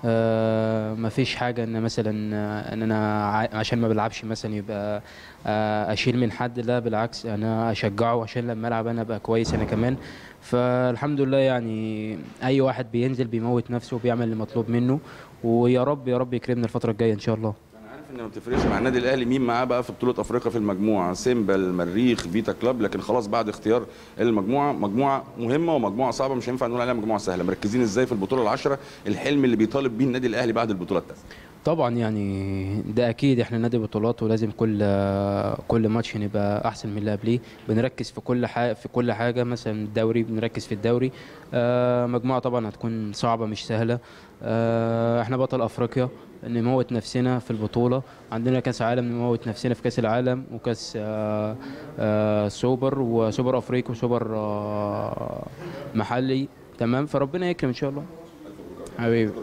آه مفيش حاجه ان مثلا ان انا عشان ما بلعبش مثلا يبقى آه اشيل من حد، لا بالعكس انا اشجعه عشان لما العب انا ابقى كويس انا كمان. فالحمد لله يعني اي واحد بينزل بيموت نفسه وبيعمل اللي مطلوب منه، ويا رب يا رب يكرمنا الفتره الجايه ان شاء الله. ان ما بتفرقش مع النادي الاهلي مين معاه بقى في بطوله افريقيا في المجموعه، سيمبا، المريخ، فيتا كلاب، لكن خلاص بعد اختيار المجموعه، مجموعه مهمه ومجموعه صعبه مش هينفع نقول عليها مجموعه سهله. مركزين ازاي في البطوله العشره، الحلم اللي بيطالب بيه النادي الاهلي بعد البطوله التاسعه؟ طبعا يعني ده اكيد احنا نادي بطولات ولازم كل كل ماتش نبقى احسن من اللي قبليه. بنركز في كل حاجه في كل حاجه مثلا الدوري بنركز في الدوري. آه مجموعه طبعا هتكون صعبه مش سهله. آه احنا بطل افريقيا، نموت نفسنا في البطوله، عندنا كاس عالم نموت نفسنا في كاس العالم وكاس آه آه سوبر وسوبر افريقي وسوبر آه محلي. تمام، فربنا يكرم ان شاء الله حبيبي.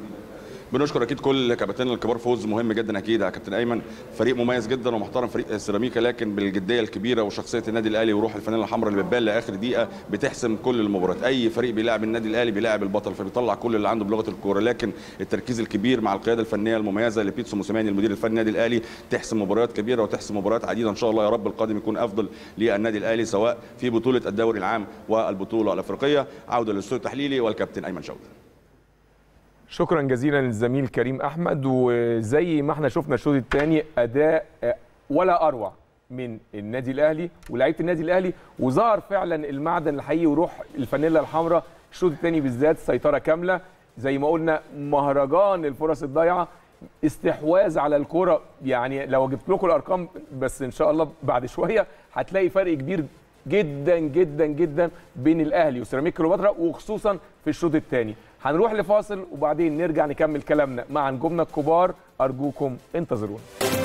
بنشكر اكيد كل كباتننا الكبار، فوز مهم جدا اكيد يا كابتن ايمن، فريق مميز جدا ومحترم فريق سيراميكا، لكن بالجديه الكبيره وشخصيه النادي الاهلي وروح الفانيلا الحمراء اللي بتبان لاخر دقيقه بتحسم كل المباريات. اي فريق بيلاعب النادي الاهلي بيلاعب البطل، فبيطلع كل اللي عنده بلغه الكوره، لكن التركيز الكبير مع القياده الفنيه المميزه لبيتسو موسيماني المدير الفني للنادي الاهلي تحسم مباريات كبيره وتحسم مباريات عديده ان شاء الله. يا رب القادم يكون افضل للنادي الاهلي سواء في بطوله الدوري العام والبطوله الافريقيه. عوده للاستوديو التحليلي والكابتن ايمن شوقي. شكرا جزيلا للزميل كريم احمد. وزي ما احنا شفنا الشوط الثاني اداء ولا اروع من النادي الاهلي ولاعيبه النادي الاهلي، وظهر فعلا المعدن الحقيقي وروح الفانيلا الحمراء. الشوط الثاني بالذات سيطره كامله زي ما قلنا، مهرجان الفرص الضايعه، استحواذ على الكره. يعني لو جبت لكم الارقام بس ان شاء الله بعد شويه هتلاقي فرق كبير جدا جدا جدا بين الاهلي وسيراميكا كليوباترا، وخصوصا في الشوط الثاني. هنروح لفاصل وبعدين نرجع نكمل كلامنا مع نجومنا الكبار، ارجوكم انتظرونا.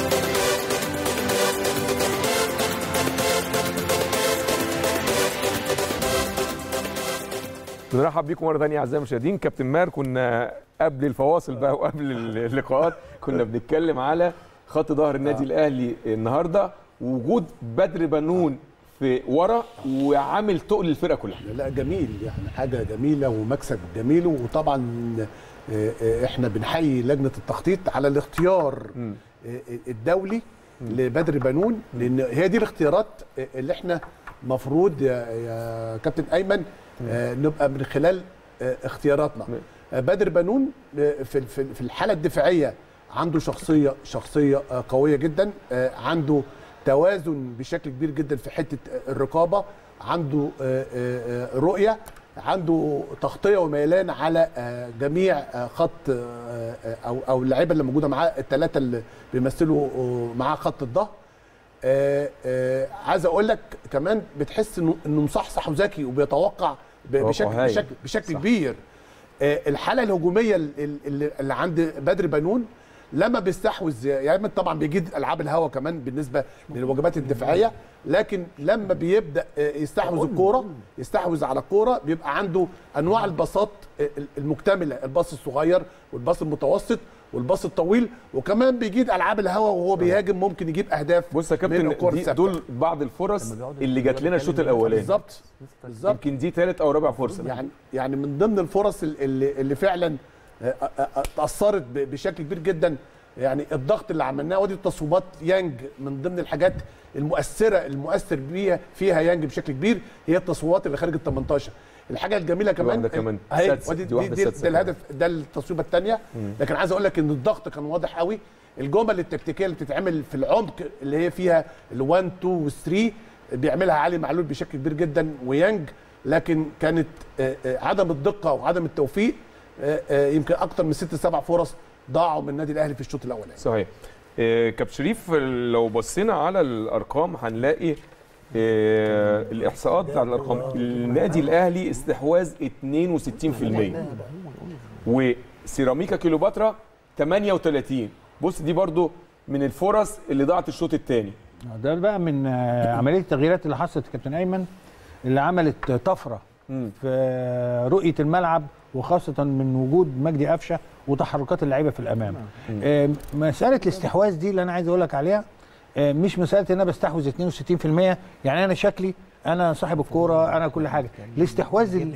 بنرحب بيكم مره ثانيه اعزائي المشاهدين. كابتن ماهر، كنا قبل الفواصل بقى وقبل اللقاءات كنا بنتكلم على خط ظهر النادي الاهلي النهارده، وجود بدر بنون في ورا وعامل تقل الفرقه كلها. لا جميل، يعني حاجه جميله ومكسب جميل. وطبعا احنا بنحيي لجنه التخطيط على الاختيار الدولي لبدر بنون، لان هي دي الاختيارات اللي احنا مفروض يا كابتن ايمن نبقى من خلال اختياراتنا. بدر بنون في في الحاله الدفاعيه عنده شخصيه شخصيه قويه جدا، عنده توازن بشكل كبير جدا في حته الرقابه، عنده رؤيه، عنده تغطيه وميلان على جميع خط او او اللعيبه اللي موجوده معاه، الثلاثه اللي بيمثلوا معاه خط الظهر. عايز اقول لك كمان بتحس انه انه مصحصح وذكي وبيتوقع بشكل بشكل بشكل كبير. الحاله الهجوميه اللي, اللي عند بدر بنون لما بيستحوذ، يعني طبعا بيجيد العاب الهوا كمان بالنسبه للواجبات الدفاعيه، لكن لما بيبدا يستحوذ الكوره يستحوذ على الكوره بيبقى عنده انواع الباصات المكتمله، الباص الصغير والباص المتوسط والباص الطويل، وكمان بيجيد العاب الهوا وهو بيهاجم ممكن يجيب اهداف. بص يا كابتن، دول بعض الفرص اللي جات لنا الشوط الاولاني بالظبط بالظبط، يمكن دي ثالث او رابع فرصه. يعني يعني من ضمن الفرص اللي اللي فعلا تاثرت بشكل كبير جدا، يعني الضغط اللي عملناه، ودي تصويبات يانج من ضمن الحاجات المؤثره المؤثر بيها فيها يانج بشكل كبير، هي التصويبات اللي خارج ال ثمانية عشر. الحاجه الجميله كمان كمان اهي ودي دي, دي ده الهدف، ده التصويبه الثانيه. لكن عايز اقول لك ان الضغط كان واضح قوي، الجمل التكتيكيه اللي بتتعمل في العمق اللي هي فيها ال1 اتنين و3 بيعملها علي معلول بشكل كبير جدا ويانج، لكن كانت عدم الدقه وعدم التوفيق يمكن اكتر من ست سبع فرص ضاعوا من النادي الاهلي في الشوط الاولاني. صحيح. كابتن شريف لو بصينا على الارقام هنلاقي الاحصاءات بتاع الارقام، النادي الاهلي استحواذ اتنين وستين في المية وسيراميكا كيلوباترا تمانية وتلاتين. بص دي برضو من الفرص اللي ضاعت الشوط الثاني. ده بقى من عمليه التغييرات اللي حصلت كابتن ايمن، اللي عملت طفره في رؤيه الملعب، وخاصه من وجود مجدي قفشه وتحركات اللعيبه في الامام. مساله الاستحواذ دي اللي انا عايز اقول لك عليها، مش مساله ان انا بستحوذ اتنين وستين في المية يعني انا شكلي انا صاحب الكوره انا كل حاجه. الاستحواذ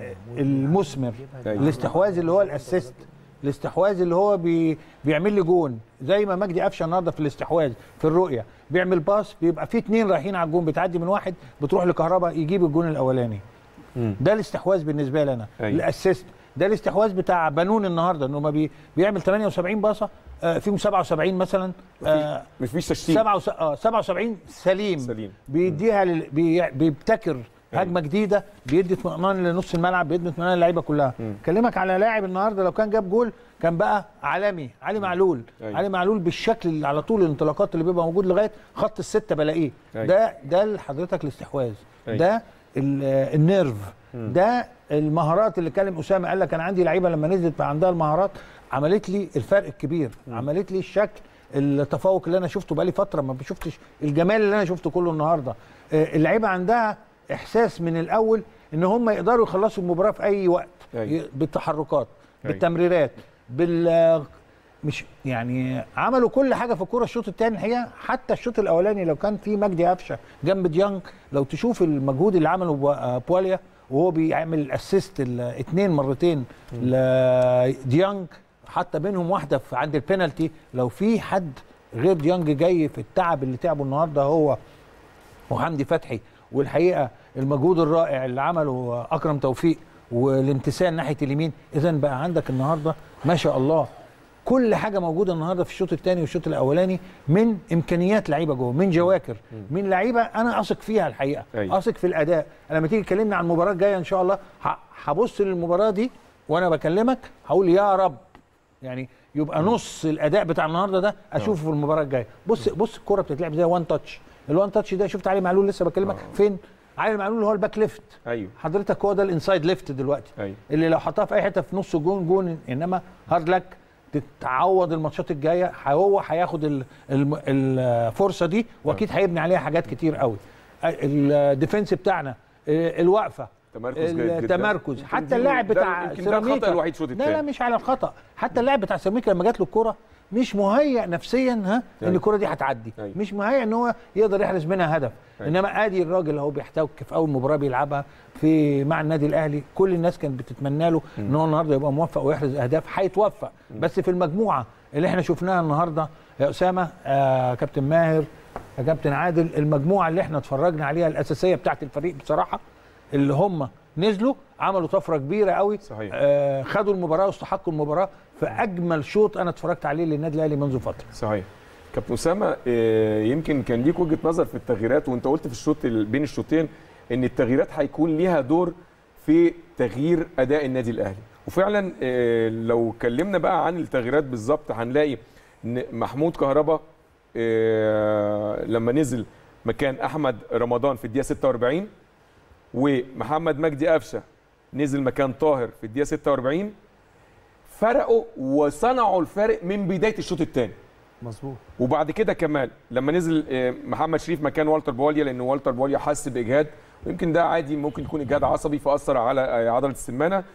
المثمر، الاستحواذ اللي هو الاسيست، الاستحواذ اللي هو بي بيعمل لي جون، زي ما مجدي قفشه النهارده في الاستحواذ في الرؤيه بيعمل باص، بيبقى في اثنين رايحين على الجون، بتعدي من واحد بتروح لكهربا يجيب الجون الاولاني. ده الاستحواذ بالنسبه لي انا. الاسيست ده الاستحواذ بتاع بنون النهارده، انه ما بي بيعمل تمانية وسبعين باصه آه فيهم سبعة وسبعين مثلا آه مش فيش تشتيت، سبعة وسبعين سليم, سليم. بيديها لل... بي... بيبتكر هجمه جديده، بيدي اطمئنان لنص الملعب، بيدي اطمئنان للعيبه كلها. كلمك على لاعب النهارده لو كان جاب جول كان بقى عالمي، علي معلول. أي. علي معلول بالشكل اللي على طول الانطلاقات اللي بيبقى موجود لغايه خط السته بلاقيه. ده ده حضرتك الاستحواذ. أي. ده النيرف، ده المهارات اللي كلم اسامه قال لك انا عندي لعيبه لما نزلت بقى عندها المهارات عملت لي الفرق الكبير، م. عملت لي الشكل التفوق اللي انا شفته بقالي فتره ما شفتش الجمال اللي انا شفته كله النهارده. اللعيبه عندها احساس من الاول ان هم يقدروا يخلصوا المباراه في اي وقت. أي. بالتحركات، أي. بالتمريرات، بال مش يعني عملوا كل حاجه في الكوره الشوط الثاني الحقيقه. حتى الشوط الاولاني لو كان في مجدي قفشه جنب ديانج، لو تشوف المجهود اللي عمله بواليا وهو بيعمل الاسيست الاثنين مرتين لديانج، حتى بينهم واحده في عند البينالتي، لو في حد غير ديانج جاي في التعب اللي تعبه النهارده هو وحمدي فتحي، والحقيقه المجهود الرائع اللي عمله اكرم توفيق والامتثال ناحيه اليمين. اذا بقى عندك النهارده ما شاء الله كل حاجه موجوده النهارده في الشوط الثاني والشوط الاولاني من امكانيات لعيبه جوه، من جواكر، من لعيبه انا اثق فيها الحقيقه، اثق في الاداء. انا لما تيجي تكلمني عن المباراه الجايه ان شاء الله هبص للمباراه دي وانا بكلمك هقول يا رب يعني يبقى نص الاداء بتاع النهارده ده اشوفه في المباراه الجايه. بص بص الكوره بتتلعب زي وان تاتش، الوان تاتش ده شفت علي معلول لسه بكلمك أوه. فين علي معلول اللي هو الباك ليفت. ايوه حضرتك هو ده الانسايد ليفت دلوقتي. أيوه. اللي لو حطها في اي حته في نص الجون جون، انما هارد لك تتعوض الماتشات الجايه، هو هياخد الفرصه دي واكيد هيبني عليها حاجات كتير قوي. الديفنس بتاعنا، الوقفه، تمركز التمركز، حتى اللاعب بتاع سيراميكا الخطا الوحيد شوط الثاني. لا لا مش على الخطا، حتى اللاعب بتاع سيراميكا لما جات له الكوره مش مهيئ نفسيا ها ان الكوره دي هتعدي، مش مهيئ ان هو يقدر يحرز منها هدف. انما ادي الراجل اهو بيحتك في اول مباراه بيلعبها في مع النادي الاهلي، كل الناس كانت بتتمنى له ان هو النهارده يبقى موفق ويحرز اهداف، هيتوفق. بس في المجموعه اللي احنا شفناها النهارده يا اسامه، آه كابتن ماهر، يا كابتن عادل، المجموعه اللي احنا اتفرجنا عليها الاساسيه بتاعت الفريق بصراحه اللي هم نزلوا عملوا طفره كبيره قوي. صحيح. آه خدوا المباراه واستحقوا المباراه في اجمل شوط انا اتفرجت عليه للنادي الاهلي منذ فتره. صحيح. كابتن اسامه، آه يمكن كان ليك وجهه نظر في التغييرات، وانت قلت في الشوط بين الشوطين ان التغييرات هيكون ليها دور في تغيير اداء النادي الاهلي، وفعلا آه لو اتكلمنا بقى عن التغييرات بالظبط هنلاقي ان محمود كهربا آه لما نزل مكان احمد رمضان في الدقيقه ستة وأربعين، ومحمد مجدي قفشه نزل مكان طاهر في الدقيقه ستة وأربعين، فرقوا وصنعوا الفارق من بدايه الشوط الثاني. مظبوط. وبعد كده كمان لما نزل محمد شريف مكان والتر بواليا، لان والتر بواليا حس باجهاد، ويمكن ده عادي ممكن يكون اجهاد عصبي فاثر على عضله السمانه،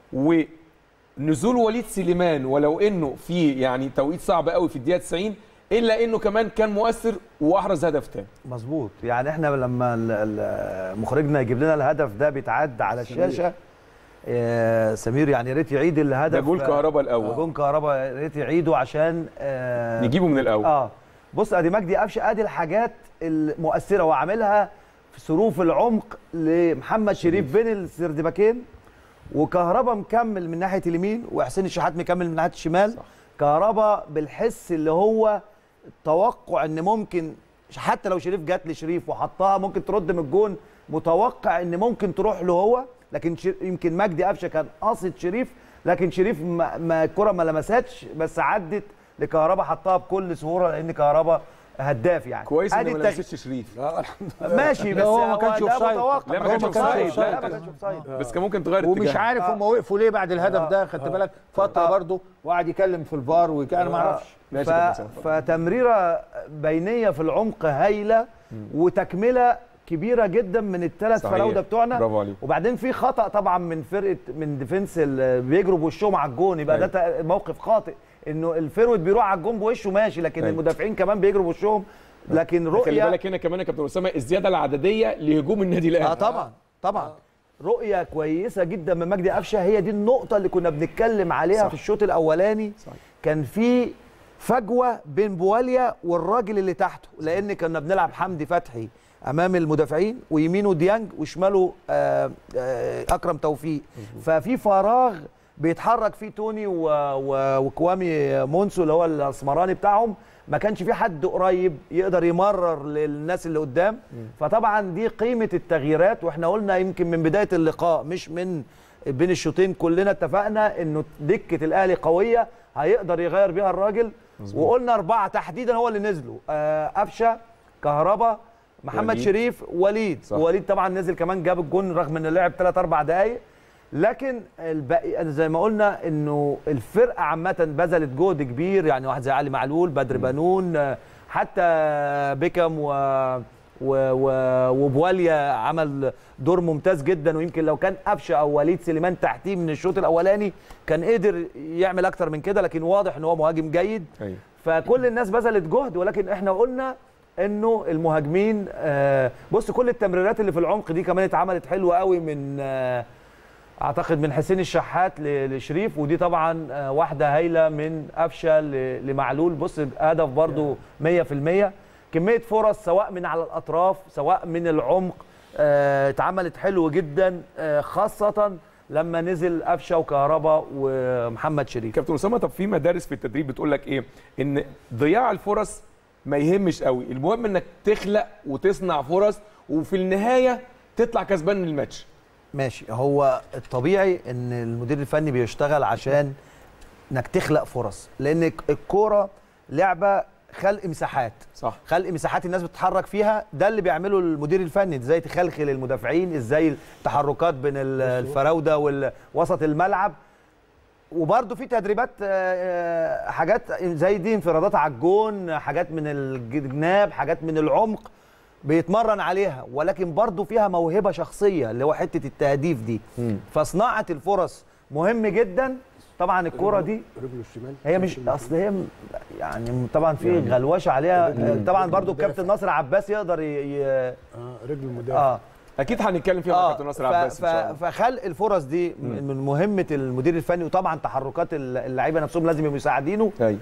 ونزول وليد سليمان ولو انه في يعني توقيت صعب قوي في الدقيقه تسعين، الا انه كمان كان مؤثر واحرز هدف تاني. مظبوط. يعني احنا لما مخرجنا يجيب لنا الهدف ده بيتعد على الشاشه، آه سمير يعني يا ريت يعيد الهدف. ده جول كهربا الاول، جول كهربا يا ريت يعيده عشان آه نجيبه من الاول. اه بص ادي مجدي قفشه، ادي الحاجات المؤثره وعاملها في صروف العمق لمحمد شريف بين السردباكين، وكهربا مكمل من ناحيه اليمين، وحسين الشحات مكمل من ناحيه الشمال. صح. كهربا بالحس اللي هو توقع ان ممكن حتى لو شريف جات لشريف وحطها ممكن ترد من الجون، متوقع ان ممكن تروح له هو، لكن يمكن مجدي قفشه كان قاصد شريف، لكن شريف ما, ما الكره ما لمستش بس عدت لكهربا حطها بكل سهوله لان كهربا هداف يعني. كويس ان ما لمستش شريف. ماشي بس هو ما كانش ده اوفسايد. متوقع. لا ما كانش اوفسايد، لا ما كانش اوفسايد، بس كان ممكن تغير ومش اتجاه. عارف هم وقفوا ليه بعد الهدف ده، خدت بالك فتره برضه وقعد يكلم في الفار وكان ما اعرفش. ماشي ف... كده. فتمريره بينيه في العمق هايله وتكمله كبيره جدا من الثلاث صحيح. فراوده بتوعنا. برافو عليك. وبعدين في خطا طبعا من فرقه من ديفنس اللي بيجروا بوشهم على الجون، يبقى أيوة. ده موقف خاطئ انه الفيرود بيروح على الجون بوشه ماشي، لكن أيوة. المدافعين كمان بيجروا بوشهم. لكن رؤيه خلي بالك هنا كمان يا كابتن اسامه الزياده العدديه لهجوم النادي الاهلي. اه طبعا طبعا آه. رؤيه كويسه جدا من مجدي قفشه، هي دي النقطه اللي كنا بنتكلم عليها صح. في الشوط الاولاني صح. كان في فجوه بين بواليا والراجل اللي تحته، لان كنا بنلعب حمدي فتحي امام المدافعين ويمينه ديانج وشماله آآ آآ اكرم توفيق، ففي فراغ بيتحرك فيه توني وكوامي مونسو اللي هو الاسمراني بتاعهم، ما كانش في حد قريب يقدر يمرر للناس اللي قدام. فطبعا دي قيمه التغييرات، واحنا قلنا يمكن من بدايه اللقاء مش من بين الشوطين كلنا اتفقنا انه دكه الاهلي قويه هيقدر يغير بيها الراجل. مزبوط. وقلنا اربعه تحديدا هو اللي نزلوا، قفشه، كهربا، محمد وليد. شريف، وليد صح. وليد طبعا نزل كمان جاب الجون رغم انه لعب ثلاث اربع دقائق، لكن الباقي زي ما قلنا انه الفرقه عامه بذلت جهد كبير، يعني واحد زي علي معلول، بدر بنون، حتى بيكام و و و وبواليا عمل دور ممتاز جدا، ويمكن لو كان قفشه او وليد سليمان تحتيه من الشوط الاولاني كان قدر يعمل اكتر من كده، لكن واضح ان هو مهاجم جيد. أيوة. فكل الناس بذلت جهد، ولكن احنا قلنا انه المهاجمين آه بص كل التمريرات اللي في العمق دي كمان اتعملت حلوه قوي من آه اعتقد من حسين الشحات لشريف، ودي طبعا آه واحده هايله من قفشه لمعلول. بص هدف برضو مية في المية، كميه فرص سواء من على الاطراف سواء من العمق آه اتعملت حلو جدا، آه خاصه لما نزل قفشه وكهربا ومحمد شريف. كابتن اسامه طب في مدارس في التدريب بتقول لك ايه؟ ان ضياع الفرص ما يهمش قوي، المهم انك تخلق وتصنع فرص وفي النهايه تطلع كسبان من الماتش. ماشي، هو الطبيعي ان المدير الفني بيشتغل عشان انك تخلق فرص، لان الكوره لعبه خلق مساحات صح، خلق مساحات الناس بتتحرك فيها، ده اللي بيعمله المدير الفني، ازاي تخلخل المدافعين، ازاي التحركات بين الفراوده ووسط الملعب. وبرده في تدريبات حاجات زي دي، انفرادات على الجون، حاجات من الجناب، حاجات من العمق بيتمرن عليها، ولكن برده فيها موهبه شخصيه اللي هو حته التهديف دي. م. فصناعه الفرص مهم جدا. طبعا الكوره دي رجله الشمال هي مش اصل هي يعني طبعا في يعني غلوشه عليها، طبعا برده الكابتن ناصر عباس يقدر ي... اه رجل المدافع اه اكيد هنتكلم فيها مع كابتن ناصر عباس ان شاء الله. فخلق الفرص دي من مهمه المدير الفني، وطبعا تحركات اللعيبه نفسهم لازم يبقوا مساعدينه. ايوه،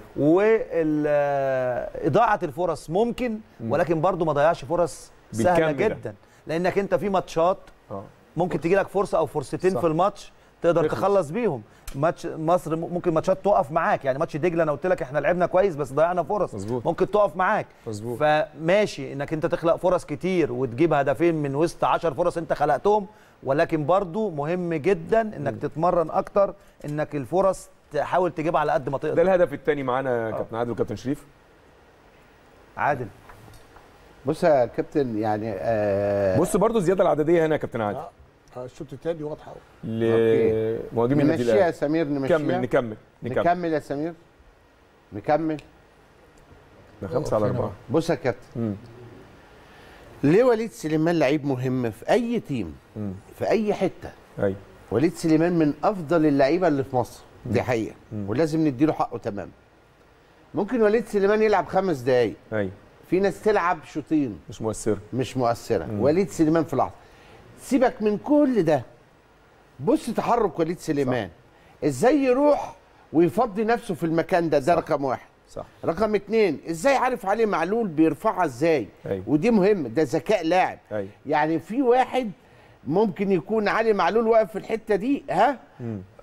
واضاعه الفرص ممكن، ولكن برضو ما ضيعش فرص سهله جدا، لانك انت في ماتشات ممكن تجي لك فرصه او فرصتين صح. في الماتش تقدر يخلص. تخلص بيهم. ماتش مصر ممكن ماتشات تقف معاك، يعني ماتش دجله انا قلت لك احنا لعبنا كويس بس ضيعنا فرص مزبوط. ممكن تقف معاك مزبوط. فماشي انك انت تخلق فرص كتير وتجيب هدفين من وسط عشر فرص انت خلقتهم، ولكن برضو مهم جدا انك م. تتمرن اكتر انك الفرص تحاول تجيبها على قد ما تقدر. ده الهدف الثاني معانا كابتن عادل وكابتن شريف. عادل بص يا كابتن يعني آه بص برضو الزياده العدديه هنا يا كابتن عادل. اه الشوط الثاني واضحه قوي لمهاجمين النادي الاهلي. نمشيها يا سمير، نمشيها. نكمل نكمل نكمل نكمل يا سمير، نكمل. ده خمسة على أربعة. بص يا كابتن، ليه وليد سليمان لعيب مهم في أي تيم مم. في أي حتة. أيوة. وليد سليمان من أفضل اللعيبة اللي في مصر، دي حقيقة، ولازم نديله حقه تمام. ممكن وليد سليمان يلعب خمس دقايق. أيوة. في ناس تلعب شوطين مش مؤثرة مش مؤثرة. مم. وليد سليمان في لحظة. سيبك من كل ده، بص تحرك وليد سليمان صح. ازاي يروح ويفضي نفسه في المكان ده، ده رقم واحد صح. رقم اتنين، ازاي عارف علي معلول بيرفعها ازاي. أيوة. ودي مهم، ده ذكاء لاعب. أيوة. يعني في واحد ممكن يكون علي معلول واقف في الحته دي ها مم.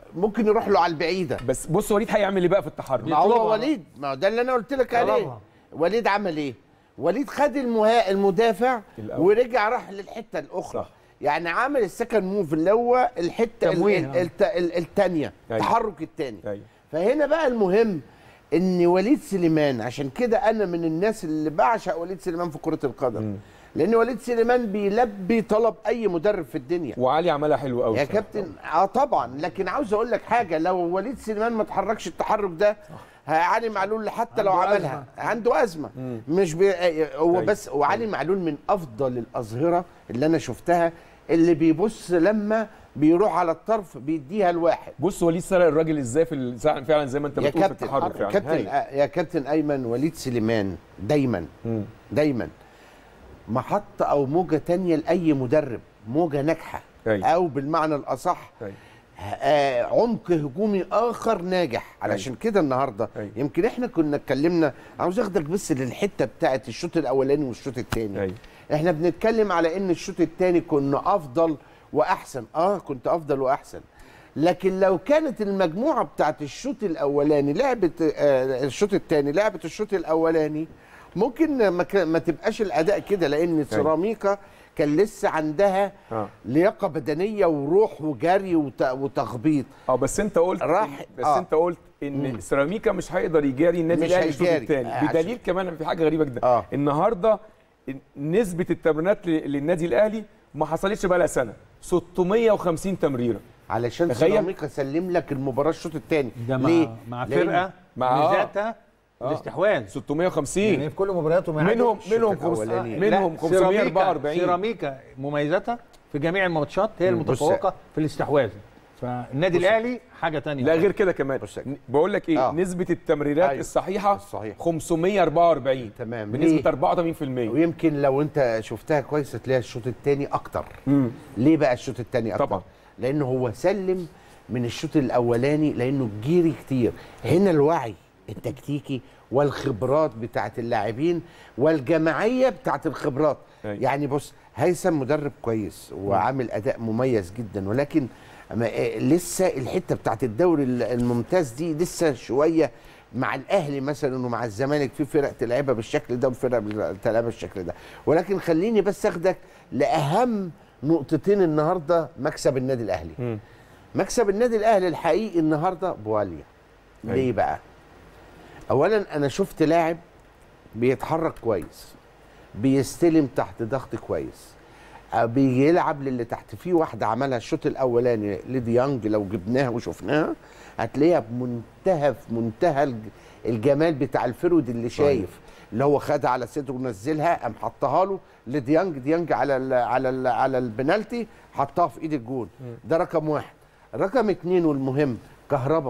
ممكن يروح له على البعيده. بس بص وليد هيعمل ايه بقى في التحرك؟ ما هو وليد، ما هو ده اللي انا قلت لك عليه. وليد عمل ايه؟ وليد خد المها... المدافع الأول. ورجع راح للحته الاخرى. صح. يعني عامل السكند موف اللي هو الحته الثانيه، التحرك الثاني. فهنا بقى المهم ان وليد سليمان، عشان كده انا من الناس اللي بعشق وليد سليمان في كره القدم. م. لان وليد سليمان بيلبي طلب اي مدرب في الدنيا. وعلي عملها حلو قوي يا كابتن. اه طبعا، لكن عاوز اقول لك حاجه، لو وليد سليمان ما اتحركش التحرك ده علي معلول حتى لو عملها أزمة. عنده ازمه. مم. مش بي... هو بس. وعلي معلول من افضل الاظهره اللي انا شفتها، اللي بيبص لما بيروح على الطرف بيديها الواحد. بص وليد سرق الراجل ازاي في فعلا زي ما انت بتقول في التحرك فعلا. كابتن يا كابتن ايمن، وليد سليمان دايما مم. دايما محطه او موجه ثانيه لاي مدرب، موجه ناجحه أي. او بالمعنى الاصح آه عمق هجومي اخر ناجح. علشان كده النهارده أي. يمكن احنا كنا اتكلمنا، عاوز اخدك بس للحته بتاعه الشوط الاولاني والشوط الثاني. احنا بنتكلم على ان الشوط الثاني كنا افضل واحسن. اه كنت افضل واحسن، لكن لو كانت المجموعه بتاعه الشوط الاولاني لعبت آه الشوط الثاني لعبت الشوط الاولاني، ممكن ما, ما تبقاش الاداء كده، لان سيراميكا كان لسه عندها آه. لياقه بدنيه وروح وجري وتخبيط. اه بس انت قلت راح بس آه. انت قلت ان مم. سيراميكا مش هيقدر يجاري النادي الاهلي الشوط الثاني. آه بدليل عشان. كمان في حاجه غريبه جدا. آه. النهارده نسبه التمريرات للنادي الاهلي ما حصلتش بقى لها سنه، ستمية وخمسين تمريره، علشان سيراميكا سلم لك المباراه الشوط الثاني. ليه؟ مع فرقه ميزاتها آه. الاستحواذ ستمية وخمسين يعني في كل مبارياته. منهم منهم منهم خمسمية وأربعة وأربعين. سيراميكا مميزاتها في جميع الماتشات هي المتفوقه في الاستحواذ. فالنادي الاهلي حاجه ثانيه. لا غير كده كمان بقول لك ايه، آه. نسبه التمريرات أيوه. الصحيحه الصحيح. خمسمية وأربعة وأربعين تمام، بنسبه أربعة وثمانين بالمية. ويمكن لو انت شفتها كويس تلاقي الشوط الثاني اكتر. مم. ليه بقى الشوط الثاني اكتر؟ طبعا لانه هو سلم من الشوط الاولاني، لانه جيري كتير. هنا الوعي التكتيكي والخبرات بتاعت اللاعبين والجماعيه بتاعت الخبرات. أي. يعني بص، هيثم مدرب كويس وعامل اداء مميز جدا، ولكن لسه الحته بتاعت الدوري الممتاز دي لسه شويه مع الاهلي مثلا ومع الزمالك، في فرق تلعبها بالشكل ده وفرق تلعبها بالشكل ده. ولكن خليني بس اخدك لاهم نقطتين النهارده. مكسب النادي الاهلي. م. مكسب النادي الاهلي الحقيقي النهارده بواليا. ليه بقى؟ اولا انا شفت لاعب بيتحرك كويس، بيستلم تحت ضغط كويس، بيلعب للي تحت. في واحده عملها الشوط الاولاني لديانج، لو جبناها وشفناها هتلاقيها بمنتهى في منتهى الجمال بتاع الفرود اللي شايف، اللي هو خدها على صدره ونزلها، قام حطها له لديانج. ديانج على ال على ال على البنالتي حطها في ايد الجول. ده رقم واحد. رقم اتنين والمهم، كهربا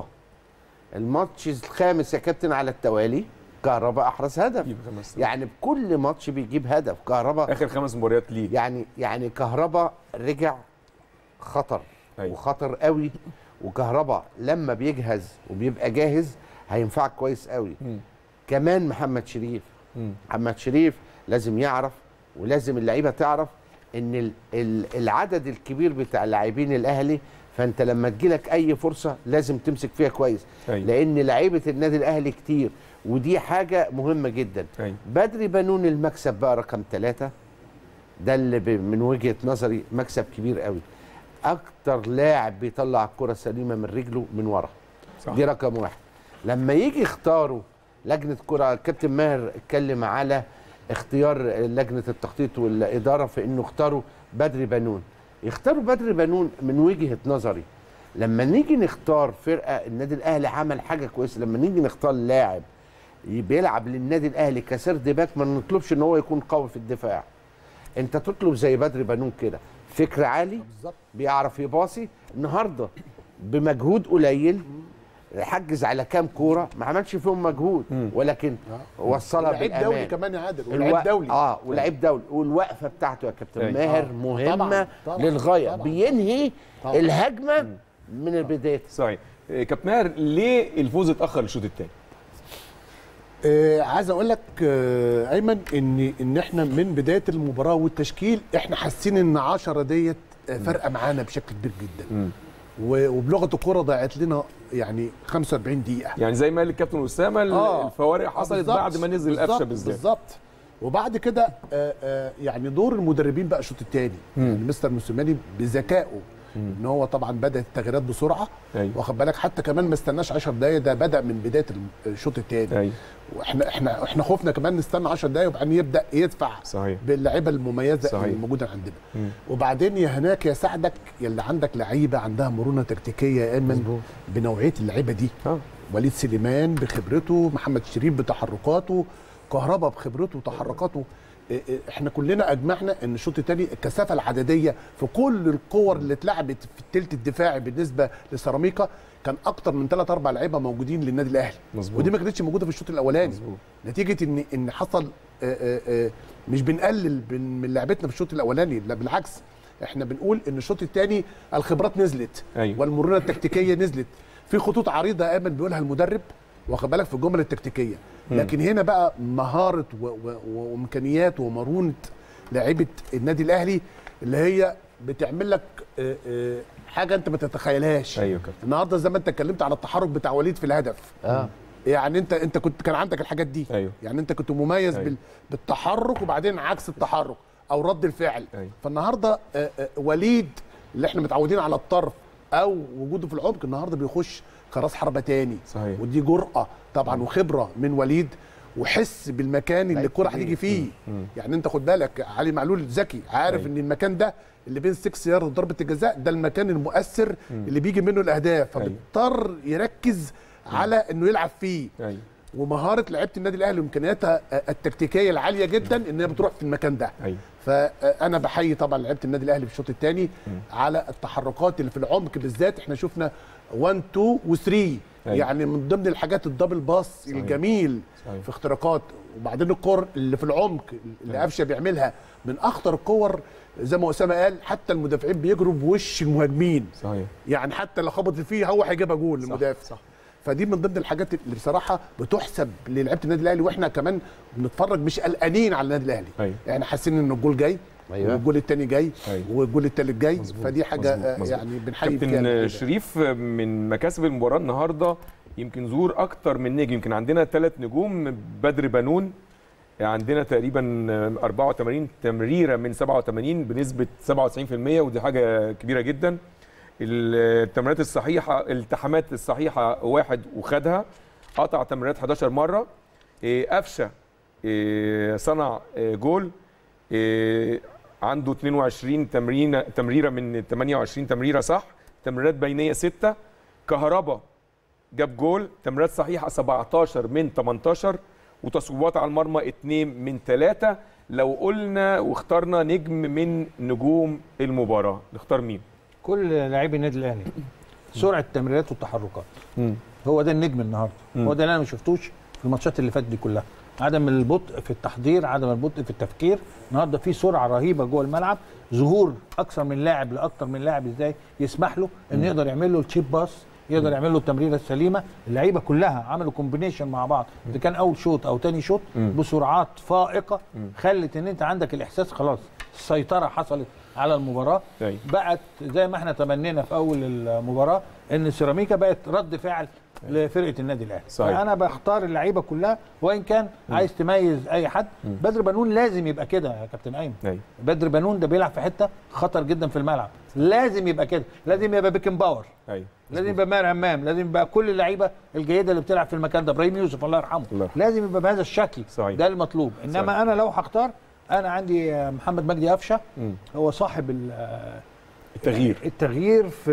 الماتش الخامس يا كابتن على التوالي كهربا احرز هدف. يعني بكل ماتش بيجيب هدف كهربا، اخر خمس مباريات ليه. يعني يعني كهربا رجع خطر. أيوة. وخطر قوي. وكهربا لما بيجهز وبيبقى جاهز هينفعك كويس قوي. م. كمان محمد شريف. م. محمد شريف لازم يعرف، ولازم اللعيبه تعرف ان العدد الكبير بتاع لاعبين الاهلي، فانت لما تجيلك اي فرصه لازم تمسك فيها كويس. أيوة. لان لعيبه النادي الاهلي كتير، ودي حاجه مهمه جدا. أيوة. بدري بنون المكسب بقى رقم ثلاثة، ده اللي من وجهه نظري مكسب كبير قوي. اكتر لاعب بيطلع الكره سليمه من رجله من ورا. صح. دي رقم واحد. لما يجي يختاروا لجنه كره، الكابتن ماهر اتكلم على اختيار لجنه التخطيط والاداره في انه اختاروا بدري بنون. يختاروا بدري بنون من وجهه نظري. لما نيجي نختار فرقه، النادي الاهلي عمل حاجه كويسه، لما نيجي نختار لاعب بيلعب للنادي الاهلي كسرد باك، ما نطلبش ان هو يكون قوي في الدفاع. انت تطلب زي بدري بنون كده، فكر عالي، بيعرف يباصي. النهارده بمجهود قليل حجز على كام كوره، ما عملش فيهم مجهود، ولكن وصلها بالامان. لعيب دولي كمان يا عادل، ولعيب دولي. اه ولعيب دولي. والوقفه بتاعته يا كابتن ماهر آه. مهمه طبعًا. طبعًا. للغايه. طبعًا. بينهي طبعًا. الهجمه مم. من البدايه. صحيح. كابتن ماهر، ليه الفوز اتاخر الشوط الثاني؟ آه عايز اقول لك آه ايمن ان ان احنا من بدايه المباراه والتشكيل احنا حاسين ان عشرة ديت فارقه معانا بشكل كبير جدا. م. وبلغه الكوره ضيعت لنا يعني خمسة وأربعين دقيقه. يعني زي ما قال الكابتن اسامه آه. الفوارق حصلت بعد ما نزل قفشه بالذات. بالظبط. وبعد كده آه آه يعني دور المدربين بقى الشوط الثاني، يعني مستر موسيماني بذكائه ان هو طبعا بدا التغييرات بسرعه. أيوة. واخد بالك حتى كمان ما استناش عشر دقائق، ده بدا من بدايه الشوط الثاني. أيوة. واحنا احنا احنا خوفنا كمان نستنى عشر دقائق وبعدين يبدا يدفع صحيح باللعيبه المميزه صحيح. الموجوده عندنا. مم. وبعدين يا هناك يا سعدك يا اللي عندك لعيبه عندها مرونه تكتيكيه يا ايمن بنوعيه اللعيبه دي. آه. وليد سليمان بخبرته، محمد شريف بتحركاته، كهربا بخبرته وتحركاته. احنا كلنا اجمعنا ان الشوط الثاني الكثافه العدديه في كل الكور اللي اتلعبت في الثلث الدفاعي بالنسبه لسيراميكا كان اكتر من ثلاث اربع لعيبه موجودين للنادي الاهلي. مظبوط. ودي ما كانتش موجوده في الشوط الاولاني. مظبوط. نتيجه ان ان حصل آآ آآ مش بنقلل من لعبتنا في الشوط الاولاني، لا بالعكس احنا بنقول ان الشوط الثاني الخبرات نزلت. أيوة. والمرونه التكتيكيه نزلت، في خطوط عريضه ايمن بيقولها المدرب واخد بالك في الجمل التكتيكيه. لكن هنا بقى مهاره وامكانيات ومرونه لعيبه النادي الاهلي اللي هي بتعمل لك حاجه انت ما تتخيلهاش. ايوه كده. النهارده زي ما انت اتكلمت على التحرك بتاع وليد في الهدف. اه يعني انت انت كنت كان عندك الحاجات دي. أيوه. يعني انت كنت مميز. أيوه. بالتحرك وبعدين عكس التحرك او رد الفعل. أيوه. فالنهارده وليد اللي احنا متعودين على الطرف او وجوده في العمق النهارده بيخش كراس حربه تاني. صحيح. ودي جرأه طبعا وخبره من وليد وحس بالمكان اللي الكره هتيجي فيه. مم. يعني انت خد بالك علي معلول ذكي عارف أيوه. ان المكان ده اللي بين ستة يارد وضربه الجزاء ده المكان المؤثر. مم. اللي بيجي منه الاهداف فبيضطر يركز مم. على انه يلعب فيه. أيوه. ومهاره لعيبه النادي الاهلي وامكانياتها التكتيكيه العاليه جدا ان هي بتروح في المكان ده. أيوه. فانا بحيي طبعا لعيبه النادي الاهلي في الشوط الثاني على التحركات اللي في العمق بالذات. احنا شفنا واحد اتنين و3. أيوة. يعني من ضمن الحاجات الدبل باص صحيح. الجميل صحيح. في اختراقات. وبعدين الكور اللي في العمق اللي قفشه بيعملها من اخطر الكور زي ما اسامه قال حتى المدافعين بيجروا بوش المهاجمين. صحيح. يعني حتى لو خبط فيه هو هيجيبها جول المدافع. صح. فدي من ضمن الحاجات اللي بصراحه بتحسب للعيبه النادي الاهلي واحنا كمان بنتفرج مش قلقانين على النادي الاهلي. أيوة. يعني حاسين ان الجول جاي. أيوة. والجول الثاني جاي. أيوة. والجول الثالث جاي. مزبوط. فدي حاجه مزبوط. مزبوط. يعني بنحيي فيها. كابتن شريف من مكاسب المباراه النهارده يمكن ظهور اكتر من نجم. يمكن عندنا ثلاث نجوم. بدر بنون عندنا تقريبا أربعة وثمانين تمريره من سبعة وثمانين بنسبه سبعة وتسعين بالمية ودي حاجه كبيره جدا. التمريرات الصحيحه الالتحامات الصحيحه واحد وخدها. قطع تمريرات حداشر مره. قفشه صنع جول. عنده اثنين وعشرين تمرينه تمريره من ثمانية وعشرين تمريره صح. تمريرات بينيه ستة. كهربا جاب جول. تمريرات صحيحه سبعتاشر من تمنتاشر. وتصويبات على المرمى اثنين من ثلاثة. لو قلنا واخترنا نجم من نجوم المباراه نختار مين؟ كل لاعبي النادي الاهلي. سرعه التمريرات والتحركات. مم. هو ده النجم النهارده. هو ده اللي انا ما شفتوش في الماتشات اللي فاتت دي كلها. عدم البطء في التحضير، عدم البطء في التفكير. النهارده في سرعه رهيبه جوه الملعب، ظهور اكثر من لاعب لاكثر من لاعب ازاي يسمح له ان يقدر يعمل له التشيب باس، يقدر يعمل له التمريره السليمه. اللعيبه كلها عملوا كومبينيشن مع بعض، اذا كان اول شوط او ثاني شوط بسرعات فائقه خلت ان انت عندك الاحساس خلاص السيطره حصلت على المباراه. أي. بقت زي ما احنا تمنينا في اول المباراه ان سيراميكا بقت رد فعل لفرقه النادي الاهلي. فانا بختار اللعيبه كلها وان كان م. عايز تميز اي حد. م. بدر بنون لازم يبقى كده يا كابتن ايمن. أي. بدر بنون ده بيلعب في حته خطر جدا في الملعب، لازم يبقى كده، لازم يبقى بيكن باور. أي. لازم يبقى ماهر همام، لازم يبقى كل اللعيبه الجيده اللي بتلعب في المكان ده. ابراهيم يوسف الله يرحمه الله. لازم يبقى بهذا الشكل. صحيح. ده المطلوب. انما صحيح. انا لو هختار انا عندي محمد مجدي قفشه هو صاحب التغيير التغيير في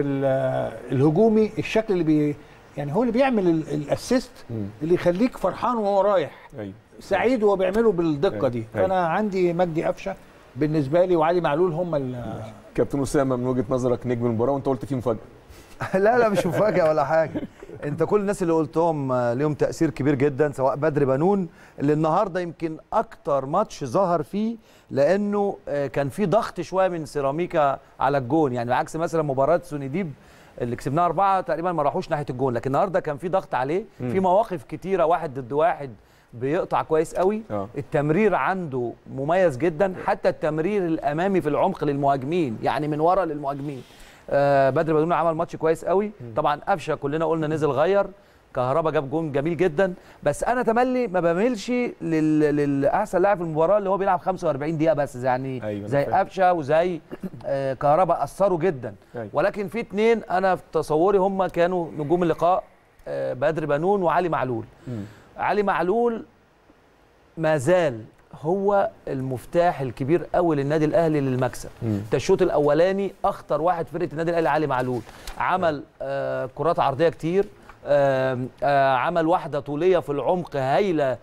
الهجومي، الشكل اللي بي يعني هو اللي بيعمل الاسيست اللي يخليك فرحان وهو رايح. أيوة. سعيد وهو بيعمله بالدقه. أيوة. دي. فانا أيوة. عندي مجدي قفشه بالنسبه لي وعلي معلول هم. كابتن اسامه من وجهه نظرك نجم المباراه وانت قلت فيه مفاجاه. لا لا مش مفاجاه ولا حاجه. انت كل الناس اللي قلتهم ليهم تاثير كبير جدا، سواء بدر بنون اللي النهارده يمكن اكتر ماتش ظهر فيه لانه كان في ضغط شويه من سيراميكا على الجون، يعني بعكس مثلا مباراه سونيديب اللي كسبناها أربعة تقريبا ما راحوش ناحيه الجون، لكن النهارده كان في ضغط عليه. م. في مواقف كتيره واحد ضد واحد بيقطع كويس قوي. أوه. التمرير عنده مميز جدا، حتى التمرير الامامي في العمق للمهاجمين، يعني من ورا للمهاجمين. آه بدر بنون عمل ماتش كويس قوي. طبعا قفشه كلنا قلنا نزل غير، كهربا جاب جون جميل جدا. بس انا تملي ما بميلش لل... للاحسن لاعب في المباراه اللي هو بيلعب خمسة وأربعين دقيقه بس، يعني أيوة زي قفشه وزي آه كهربا اثروا جدا. أيوة. ولكن في اثنين انا في تصوري هم كانوا نجوم اللقاء، آه بدر بنون وعلي معلول. م. علي معلول ما زال هو المفتاح الكبير قوي للنادي الاهلي للمكسب. ده الشوط الاولاني اخطر واحد فرقه النادي الاهلي علي معلول، عمل آه كرات عرضيه كتير، آه آه عمل واحده طوليه في العمق هايله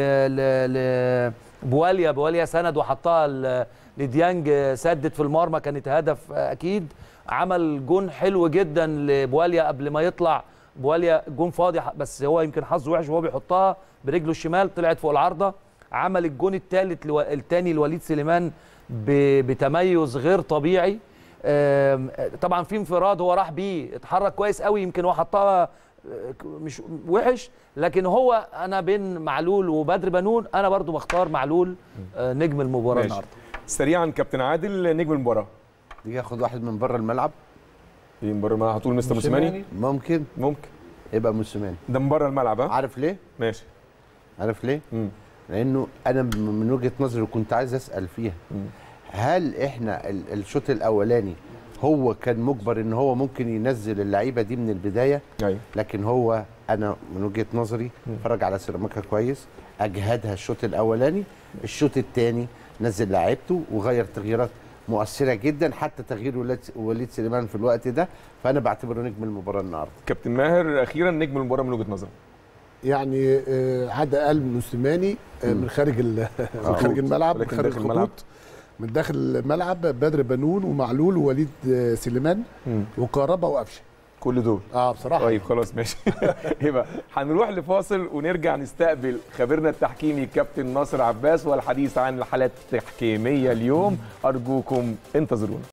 لبواليا، بواليا سند وحطها لديانج، سدت في المرمى كانت هدف آه اكيد. عمل جون حلو جدا لبواليا قبل ما يطلع، بواليا جون فاضي بس هو يمكن حظه وحش وهو بيحطها برجله الشمال طلعت فوق العارضه. عمل الجون الثالث لو... الثاني لوليد سليمان ب... بتميز غير طبيعي. طبعا في انفراد هو راح بيه، اتحرك كويس قوي، يمكن هو حطها مش وحش، لكن هو انا بين معلول وبدر بنون انا برضو بختار معلول نجم المباراه النهارده. سريعا كابتن عادل، نجم المباراه دي ياخد واحد من بره الملعب. ايه من بره الملعب؟ هتقول مستر موسيماني؟ ممكن ممكن يبقى موسيماني ده من بره الملعب. ها عارف ليه؟ ماشي. عارف ليه؟ مم. لانه انا من وجهه نظري كنت عايز اسال فيها، مم. هل احنا الشوط الاولاني هو كان مجبر ان هو ممكن ينزل اللعيبه دي من البدايه؟ أيوة. لكن هو انا من وجهه نظري اتفرج على سيراميكا كويس، اجهدها الشوط الاولاني، الشوط الثاني نزل لعيبته وغير تغييرات مؤثره جدا، حتى تغيير وليد سليمان في الوقت ده، فانا بعتبره نجم المباراه النهارده. كابتن ماهر، اخيرا نجم المباراه من وجهه نظرك. يعني عاد قال موسيماني من خارج من خارج الملعب، من خارج الخطوط، من داخل الملعب بدر بنون ومعلول ووليد سليمان وكهربا وقفشه، كل دول. اه بصراحه. طيب خلاص ماشي. يبقى هنروح لفاصل ونرجع نستقبل خبيرنا التحكيمي كابتن ناصر عباس والحديث عن الحالات التحكيميه اليوم. ارجوكم انتظرونا.